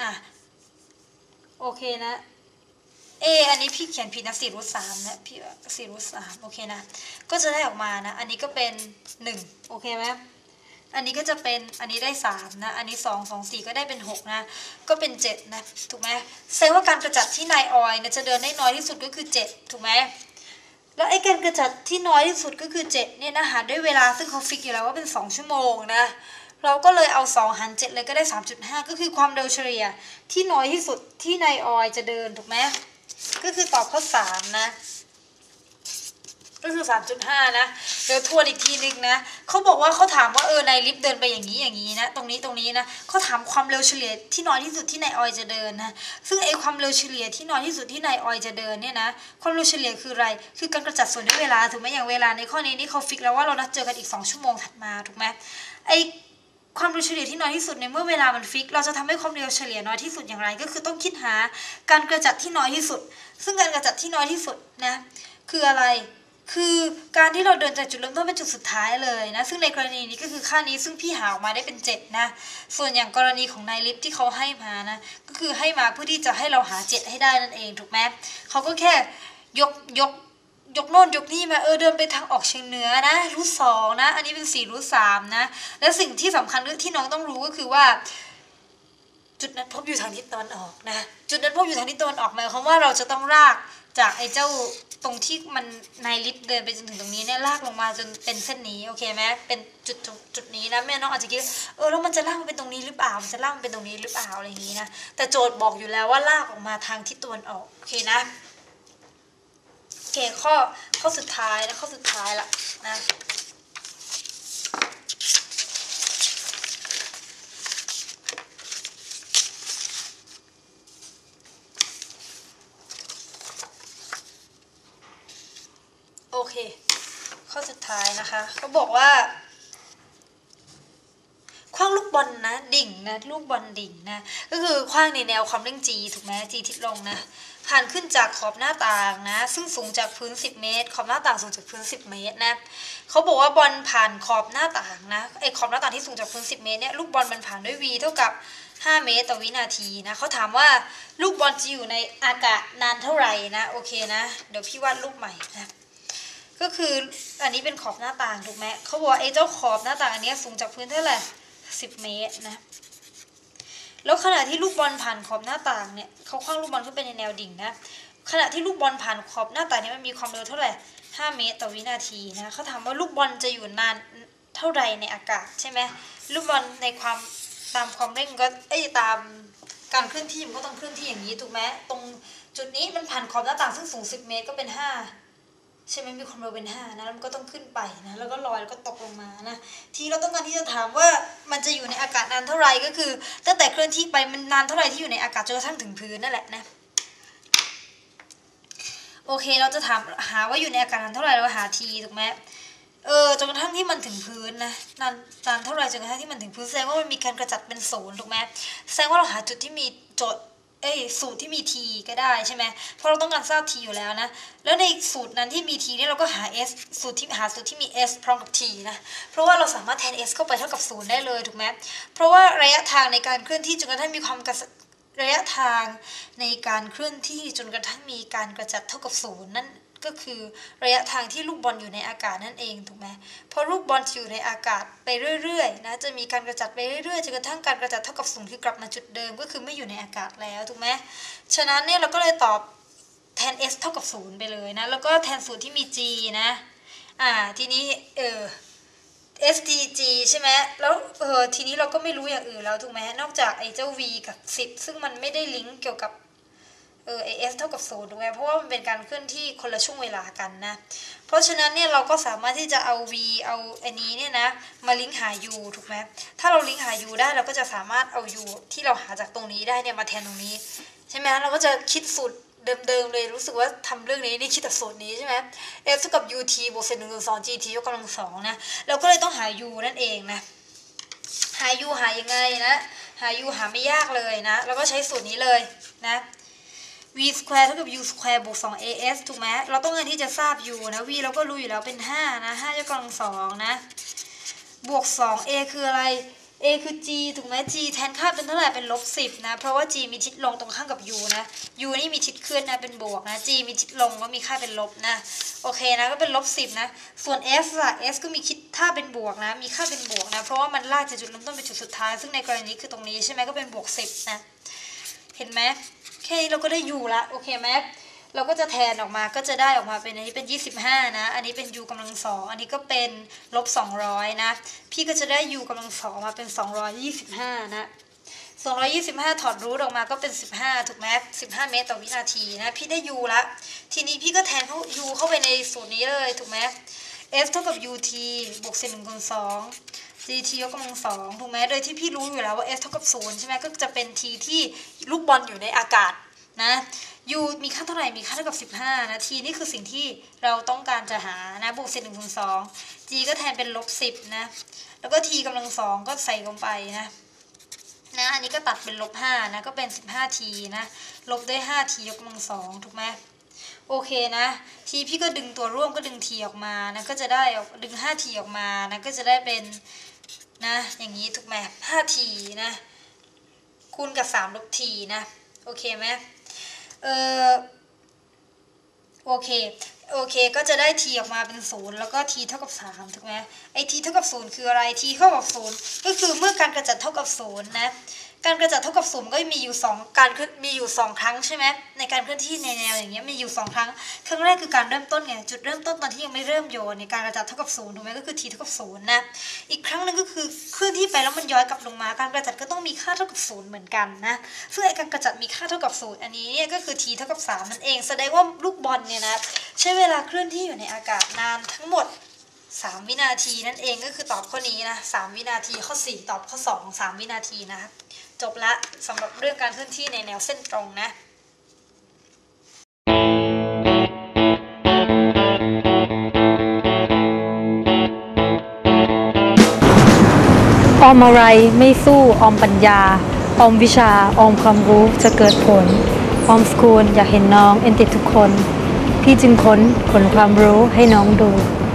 โอเคนะอันนี้พี่เขียนผิดนะ4รูท3นะพี่4รูท3โอเคนะก็จะได้ออกมานะอันนี้ก็เป็น1โอเคไหมอันนี้ก็จะเป็นอันนี้ได้3นะอันนี้2 2 4ก็ได้เป็น6นะก็เป็น7นะถูกไหมแสดงว่าการกระจัดที่นายออยเนี่ยจะเดินได้น้อยที่สุดก็คือ7ถูกไหมแล้วไอ้การกระจัดที่น้อยที่สุดก็คือ7เนี่ยนะหารด้วยเวลาซึ่งเขาฟิกอยู่แล้วว่าเป็น2 ชั่วโมงนะเราก็เลยเอา2หาร7เลยก็ได้ 3.5 ก็คือความเร็วเฉลี่ยที่น้อยที่สุดที่นายออยจะเดินถูกไหมก็คือตอบข้อ3นะก็คือ 3.5 นะเดี๋ยวทวนอีกทีนึงนะเขาบอกว่าเขาถามว่าในลิฟต์เดินไปอย่างนี้นะตรงนี้นะเขาถามความเร็วเฉลี่ยที่น้อยที่สุดที่นายออยจะเดินนะซึ่งไอความเร็วเฉลี่ยที่น้อยที่สุดที่นายออยจะเดินเนี่ยนะความเร็วเฉลี่ยคืออะไรคือการกระจัดส่วนด้วยเวลาถูกไหมอย่างเวลาในข้อนี้นี่เขาฟิกแล้วว่าเรานัดเจอกันอีก2 ชั่วโมงถัดมาถูกไหมไอความเร็วเฉลี่ยที่น้อยที่สุดในเมื่อเวลามันฟิกเราจะทำให้ความเร็วเฉลี่ยน้อยที่สุดอย่างไรก็คือต้องคิดหาการกระจัดที่น้อยที่สุดซึ่งการกระจัดที่น้อยที่สุดนะคืออะไรคือการที่เราเดินจากจุดเริ่มต้นไปจุดสุดท้ายเลยนะซึ่งในกรณีนี้ก็คือค่านี้ซึ่งพี่หาออกมาได้เป็น7นะส่วนอย่างกรณีของนายลิฟที่เขาให้มานะก็คือให้มาเพื่อที่จะให้เราหา7ให้ได้นั่นเองถูกไหมเขาก็แค่ยกโน่นยกนี่มาเดินไปทางออกเฉียงเหนือนะรูท2นะอันนี้เป็น4รูท3นะและสิ่งที่สำคัญที่น้องต้องรู้ก็คือว่าจุดนั้นพบอยู่ทางทิศตะวันออกนะจุดนั้นพบอยู่ทางทิศตะวันออกหมายความว่าเราจะต้องลากจากไอ้เจ้าตรงที่มันนายลิฟต์เดินไปจนถึงตรงนี้เนี่ยลากลงมาจนเป็นเส้นนี้โอเคไหมเป็นจุดนี้นะแม่น้องอาจจะคิดแล้วมันจะลากมาเป็นตรงนี้หรือเปล่ามันจะลากมาเป็นตรงนี้หรือเปล่าอะไรอย่างนี้นะแต่โจทย์บอกอยู่แล้วว่าลากออกมาทางทิศตะวันออกโอเคนะโอเคข้อสุดท้ายนะข้อสุดท้ายละนะโอเคข้อสุดท้ายนะคะเขาบอกว่าขว้างลูกบอลนะดิ่งนะลูกบอลดิ่งนะก็คือขว้างในแนวความเร่ง g ถูกไหม g ทิศลงนะผ่านขึ้นจากขอบหน้าต่างนะซึ่งสูงจากพื้น10 เมตรขอบหน้าต่างสูงจากพื้น10 เมตรนะเขาบอกว่าบอลผ่านขอบหน้าต่างนะไอขอบหน้าต่างที่สูงจากพื้น10 เมตรเนี่ยลูกบอลมันผ่านด้วย v เท่ากับ5 เมตรต่อวินาทีนะเขาถามว่าลูกบอลจะอยู่ในอากาศนานเท่าไหร่นะโอเคนะเดี๋ยวพี่วาดรูปใหม่นะก็คืออันนี้เป็นขอบหน้าต่างถูกไหมเขาบอกไอ้เจ้าขอบหน้าต่างอันนี้สูงจากพื้นเท่าไหร่10 เมตรนะแล้วขณะที่ลูกบอลผ่านขอบหน้าต่างเนี่ยเขาคว้างลูกบอลขึ้นไปในแนวดิ่งนะขณะที่ลูกบอลผ่านขอบหน้าต่างนี้มันมีความเร็วเท่าไหร่5 เมตรต่อวินาทีนะเขาถามว่าลูกบอลจะอยู่นานเท่าไหร่ในอากาศใช่ไหมลูกบอลในความตามความเร่งก็ตามการเคลื่อนที่มันก็ต้องเคลื่อนที่อย่างนี้ถูกไหมตรงจุดนี้มันผ่านขอบหน้าต่างซึ่งสูง10 เมตรก็เป็น5ใช่ไหมมีความเร็วเป็น5นะแล้วมันก็ต้องขึ้นไปนะแล้วก็ลอยแล้วก็ตกลงมานะทีเราต้องการที่จะถามว่ามันจะอยู่ในอากาศนานเท่าไหร่ก็คือตั้งแต่เคลื่อนที่ไปมันนานเท่าไหร่ที่อยู่ในอากาศจนกระทั่งถึงพื้นนั่นแหละนะโอเคเราจะถามหาว่าอยู่ในอากาศนานเท่าไหร่เราหาทีถูกไหมจนกระทั่งที่มันถึงพื้นนะนานเท่าไหร่จนกระทั่งที่มันถึงพื้นแสดงว่ามันมีการกระจัดเป็น0ถูกไหมแสดงว่าเราหาจุดที่มีโจทย์สูตรที่มี t ก็ได้ใช่ไหมเพราะเราต้องการทราบ t อยู่แล้วนะแล้วในสูตรนั้นที่มี t เนี่ยเราก็หา s สูตรที่มี s พร้อมกับ t นะเพราะว่าเราสามารถแทน s เข้าไปเท่ากับ0ได้เลยถูกไหมเพราะว่าระยะทางในการเคลื่อนที่จนกระทั่งมีความระยะทางในการเคลื่อนที่จนกระทั่งมีการกระจัดเท่ากับ0นั่นก็คือระยะทางที่ลูกบอลอยู่ในอากาศนั่นเองถูกไหมพอลูกบอลอยู่ในอากาศไปเรื่อยๆนะจะมีการกระจัดไปเรื่อยๆจนกระทั่งการกระจัดเท่ากับ0คือกลับมาจุดเดิมก็คือไม่อยู่ในอากาศแล้วถูกไหมฉะนั้นเนี่ยเราก็เลยตอบแทน s เท่ากับ0ไปเลยนะแล้วก็แทนสูตรที่มี g นะทีนี้SDG ใช่ไหมแล้วทีนี้เราก็ไม่รู้อย่างอื่นแล้วถูกไหมนอกจากไอ้เจ้า v กับ10ซึ่งมันไม่ได้ลิงก์เกี่ยวกับs เท่ากับ0ถูกไหมเพราะว่ามันเป็นการเคลื่อนที่คนละช่วงเวลากันนะเพราะฉะนั้นเนี่ยเราก็สามารถที่จะเอา v เอาอันนี้เนี่ยนะมาลิงก์หา u ถูกไหมถ้าเราลิงก์หา u ได้เราก็จะสามารถเอา u ที่เราหาจากตรงนี้ได้เนี่ยมาแทนตรงนี้ใช่ไหมเราก็จะคิดสูตรเดิมๆเลยรู้สึกว่าทำเรื่องนี้นี่คิดแต่สูตรนี้ใช่ไหม f เท่ากับ ut บวกเศษ1/2 gt ยกกำลัง2นะเราก็เลยต้องหา u นั่นเองนะหา u หายังไงนะหา u หาไม่ยากเลยนะเราก็ใช้สูตรนี้เลยนะ v สแควร์เท่ากับ u สแควร์บวก 2as ถูกไหมเราต้องการที่จะทราบ u นะ v เราก็รู้อยู่แล้วเป็น5นะ5ยกกำลัง2นะบวก 2a คืออะไร a คือ g ถูกไหม g แทนค่าเป็นเท่าไหร่เป็น-10นะเพราะว่า g มีทิศลงตรงข้ามกับ u นะ u นี่มีทิศขึ้นนะเป็นบวกนะ g มีทิศลงก็มีค่าเป็นลบนะโอเคนะก็เป็น-10นะส่วน s ล่ะ s ก็มีค่าเป็นบวกนะมีค่าเป็นบวกนะเพราะว่ามันลากจากจุดเริ่มต้นไปจุดสุดท้ายซึ่งในกรณีคือตรงนี้ใช่ไหมก็เป็นบวก10นะเห็นไหมแค่นี้เราก็ได้ u ละโอเคไหมเราก็จะแทนออกมาก็จะได้ออกมาเป็นอันนี้เป็น25นะอันนี้เป็น u กำลัง2อันนี้ก็เป็นลบ200นะพี่ก็จะได้ u กำลัง2มาเป็น225นะ 225ถอดรูทออกมาก็เป็น15ถูกไหม15 เมตรต่อวินาทีนะพี่ได้ u ละทีนี้พี่ก็แทนเข้า u เข้าไปในสูตรนี้เลยถูกไหม f เท่ากับ ut บวกเศษ1คูณ2 gt ยกกำลัง2ถูกไหมโดยที่พี่รู้อยู่แล้วว่า f เท่ากับ0ใช่ไหมก็จะเป็น t ที่ลูกบอลอยู่ในอากาศนะ u มีค่าเท่าไหร่มีค่าเท่ากับ15นะ t นี่คือสิ่งที่เราต้องการจะหานะบวกเศษ1คูณ2 g ก็แทนเป็น-10นะแล้วก็ t กำลัง2ก็ใส่ลงไปนะอันนี้ก็ตัดเป็น-5นะก็เป็น15 t นะลบด้วย5 t ยกกำลัง2ถูกไหมโอเคนะทีพี่ก็ดึงตัวร่วมก็ดึง t ออกมานะก็จะได้ดึง5 t ออกมานะก็จะได้เป็นนะอย่างนี้ถูกไหม5 t นะคูณกับ3ลบ t นะโอเคไหมโอเคก็จะได้ t ออกมาเป็น0แล้วก็ t เท่ากับ3ถูกไหมไอ้ t เท่ากับ0คืออะไร t เท่ากับ0ก็คือเมื่อการกระจัดเท่ากับ0นะการกระจัดเท่ากับ0ก็มีอยู่2ครั้งใช่ไหมในการเคลื่อนที่ในแนวอย่างเงี้ยมีอยู่2ครั้งครั้งแรกคือการเริ่มต้นไงจุดเริ่มต้นตอนที่ยังไม่เริ่มโยนในการกระจัดเท่ากับ0ถูกไหมก็คือ t เท่ากับ0นะอีกครั้งหนึ่งก็คือเคลื่อนที่ไปแล้วมันย้อยกลับลงมาการกระจัดก็ต้องมีค่าเท่ากับ0เหมือนกันนะซึ่งไอ้การกระจัดมีค่าเท่ากับ0อันนี้เนี่ยก็คือ t เท่ากับ3นั่นเองแสดงว่าลูกบอลเนี่ยนะใช้เวลาเคลื่อนที่อยู่ในอากาศนานทั้งหมด3 วินาทีนั่นเองก็คือตอบข้อนี้นะ3 วินาทีข้อ4ตอบข้อ2 3 วินาทีนะคะจบละสำหรับเรื่องการเคลื่อนที่ในแนวเส้นตรงนะออมอะไรไม่สู้ออมปัญญาออมวิชาออมความรู้จะเกิดผลออมสกูลอยากเห็นน้องเอ็นติดทุกคนพี่จึงค้นผลความรู้ให้น้องดู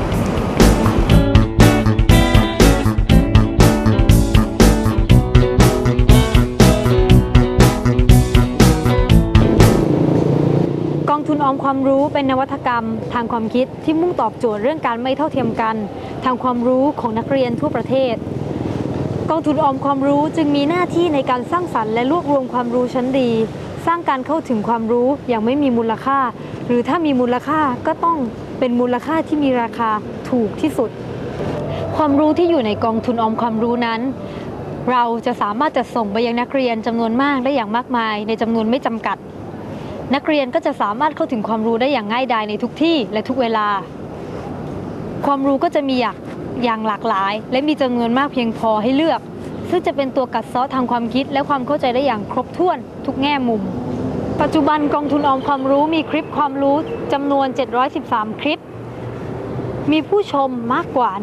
กองทุนออมความรู้เป็นนวัตกรรมทางความคิดที่มุ่งตอบโจทย์เรื่องการไม่เท่าเทียมกันทางความรู้ของนักเรียนทั่วประเทศกองทุนออมความรู้จึงมีหน้าที่ในการสร้างสรรค์และรวบรวมความรู้ชั้นดีสร้างการเข้าถึงความรู้อย่างไม่มีมูลค่าหรือถ้ามีมูลค่าก็ต้องเป็นมูลค่าที่มีราคาถูกที่สุดความรู้ที่อยู่ในกองทุนออมความรู้นั้นเราจะสามารถจัดส่งไปยังนักเรียนจำนวนมากได้อย่างมากมายในจำนวนไม่จำกัดนักเรียนก็จะสามารถเข้าถึงความรู้ได้อย่างง่ายดายในทุกที่และทุกเวลาความรู้ก็จะมีอย่างหลากหลายและมีจำนวนมากเพียงพอให้เลือกซึ่งจะเป็นตัวกัดเซาะทางความคิดและความเข้าใจได้อย่างครบถ้วนทุกแง่มุมปัจจุบันกองทุนออมความรู้มีคลิปความรู้จำนวน713คลิปมีผู้ชมมากกว่า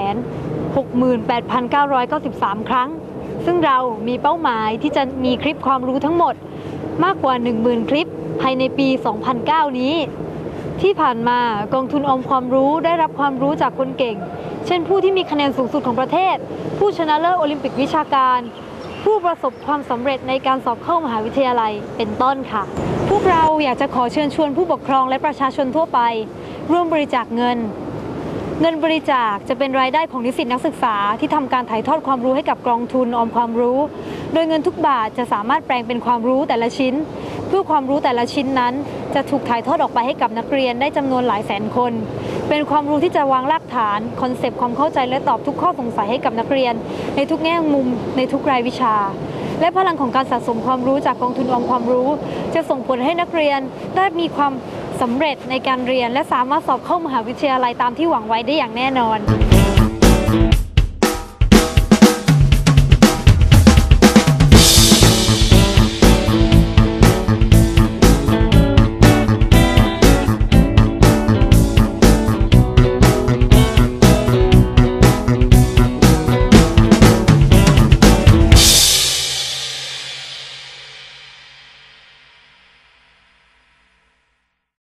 168,993 ครั้งซึ่งเรามีเป้าหมายที่จะมีคลิปความรู้ทั้งหมดมากกว่า 10,000 คลิปภายในปี 2009 นี้ที่ผ่านมากองทุนออมความรู้ได้รับความรู้จากคนเก่งเช่นผู้ที่มีคะแนนสูงสุดของประเทศผู้ชนะเลิศโอลิมปิกวิชาการผู้ประสบความสำเร็จในการสอบเข้ามหาวิทยาลัยเป็นต้นค่ะพวกเราอยากจะขอเชิญชวนผู้ปกครองและประชาชนทั่วไปร่วมบริจาคเงินบริจาคจะเป็นรายได้ของนิสิตนักศึกษาที่ทำการถ่ายทอดความรู้ให้กับกองทุนออมความรู้โดยเงินทุกบาทจะสามารถแปลงเป็นความรู้แต่ละชิ้นเพื่อความรู้แต่ละชิ้นนั้นจะถูกถ่ายทอดออกไปให้กับนักเรียนได้จำนวนหลายแสนคนเป็นความรู้ที่จะวางรากฐานคอนเซปต์ความเข้าใจและตอบทุกข้อสงสัยให้กับนักเรียนในทุกแง่มุมในทุกรายวิชาและพลังของการสะสมความรู้จากกองทุนออมความรู้จะส่งผลให้นักเรียนได้มีความสำเร็จในการเรียนและสามารถสอบเข้ามหาวิทยาลัยตามที่หวังไว้ได้อย่างแน่นอน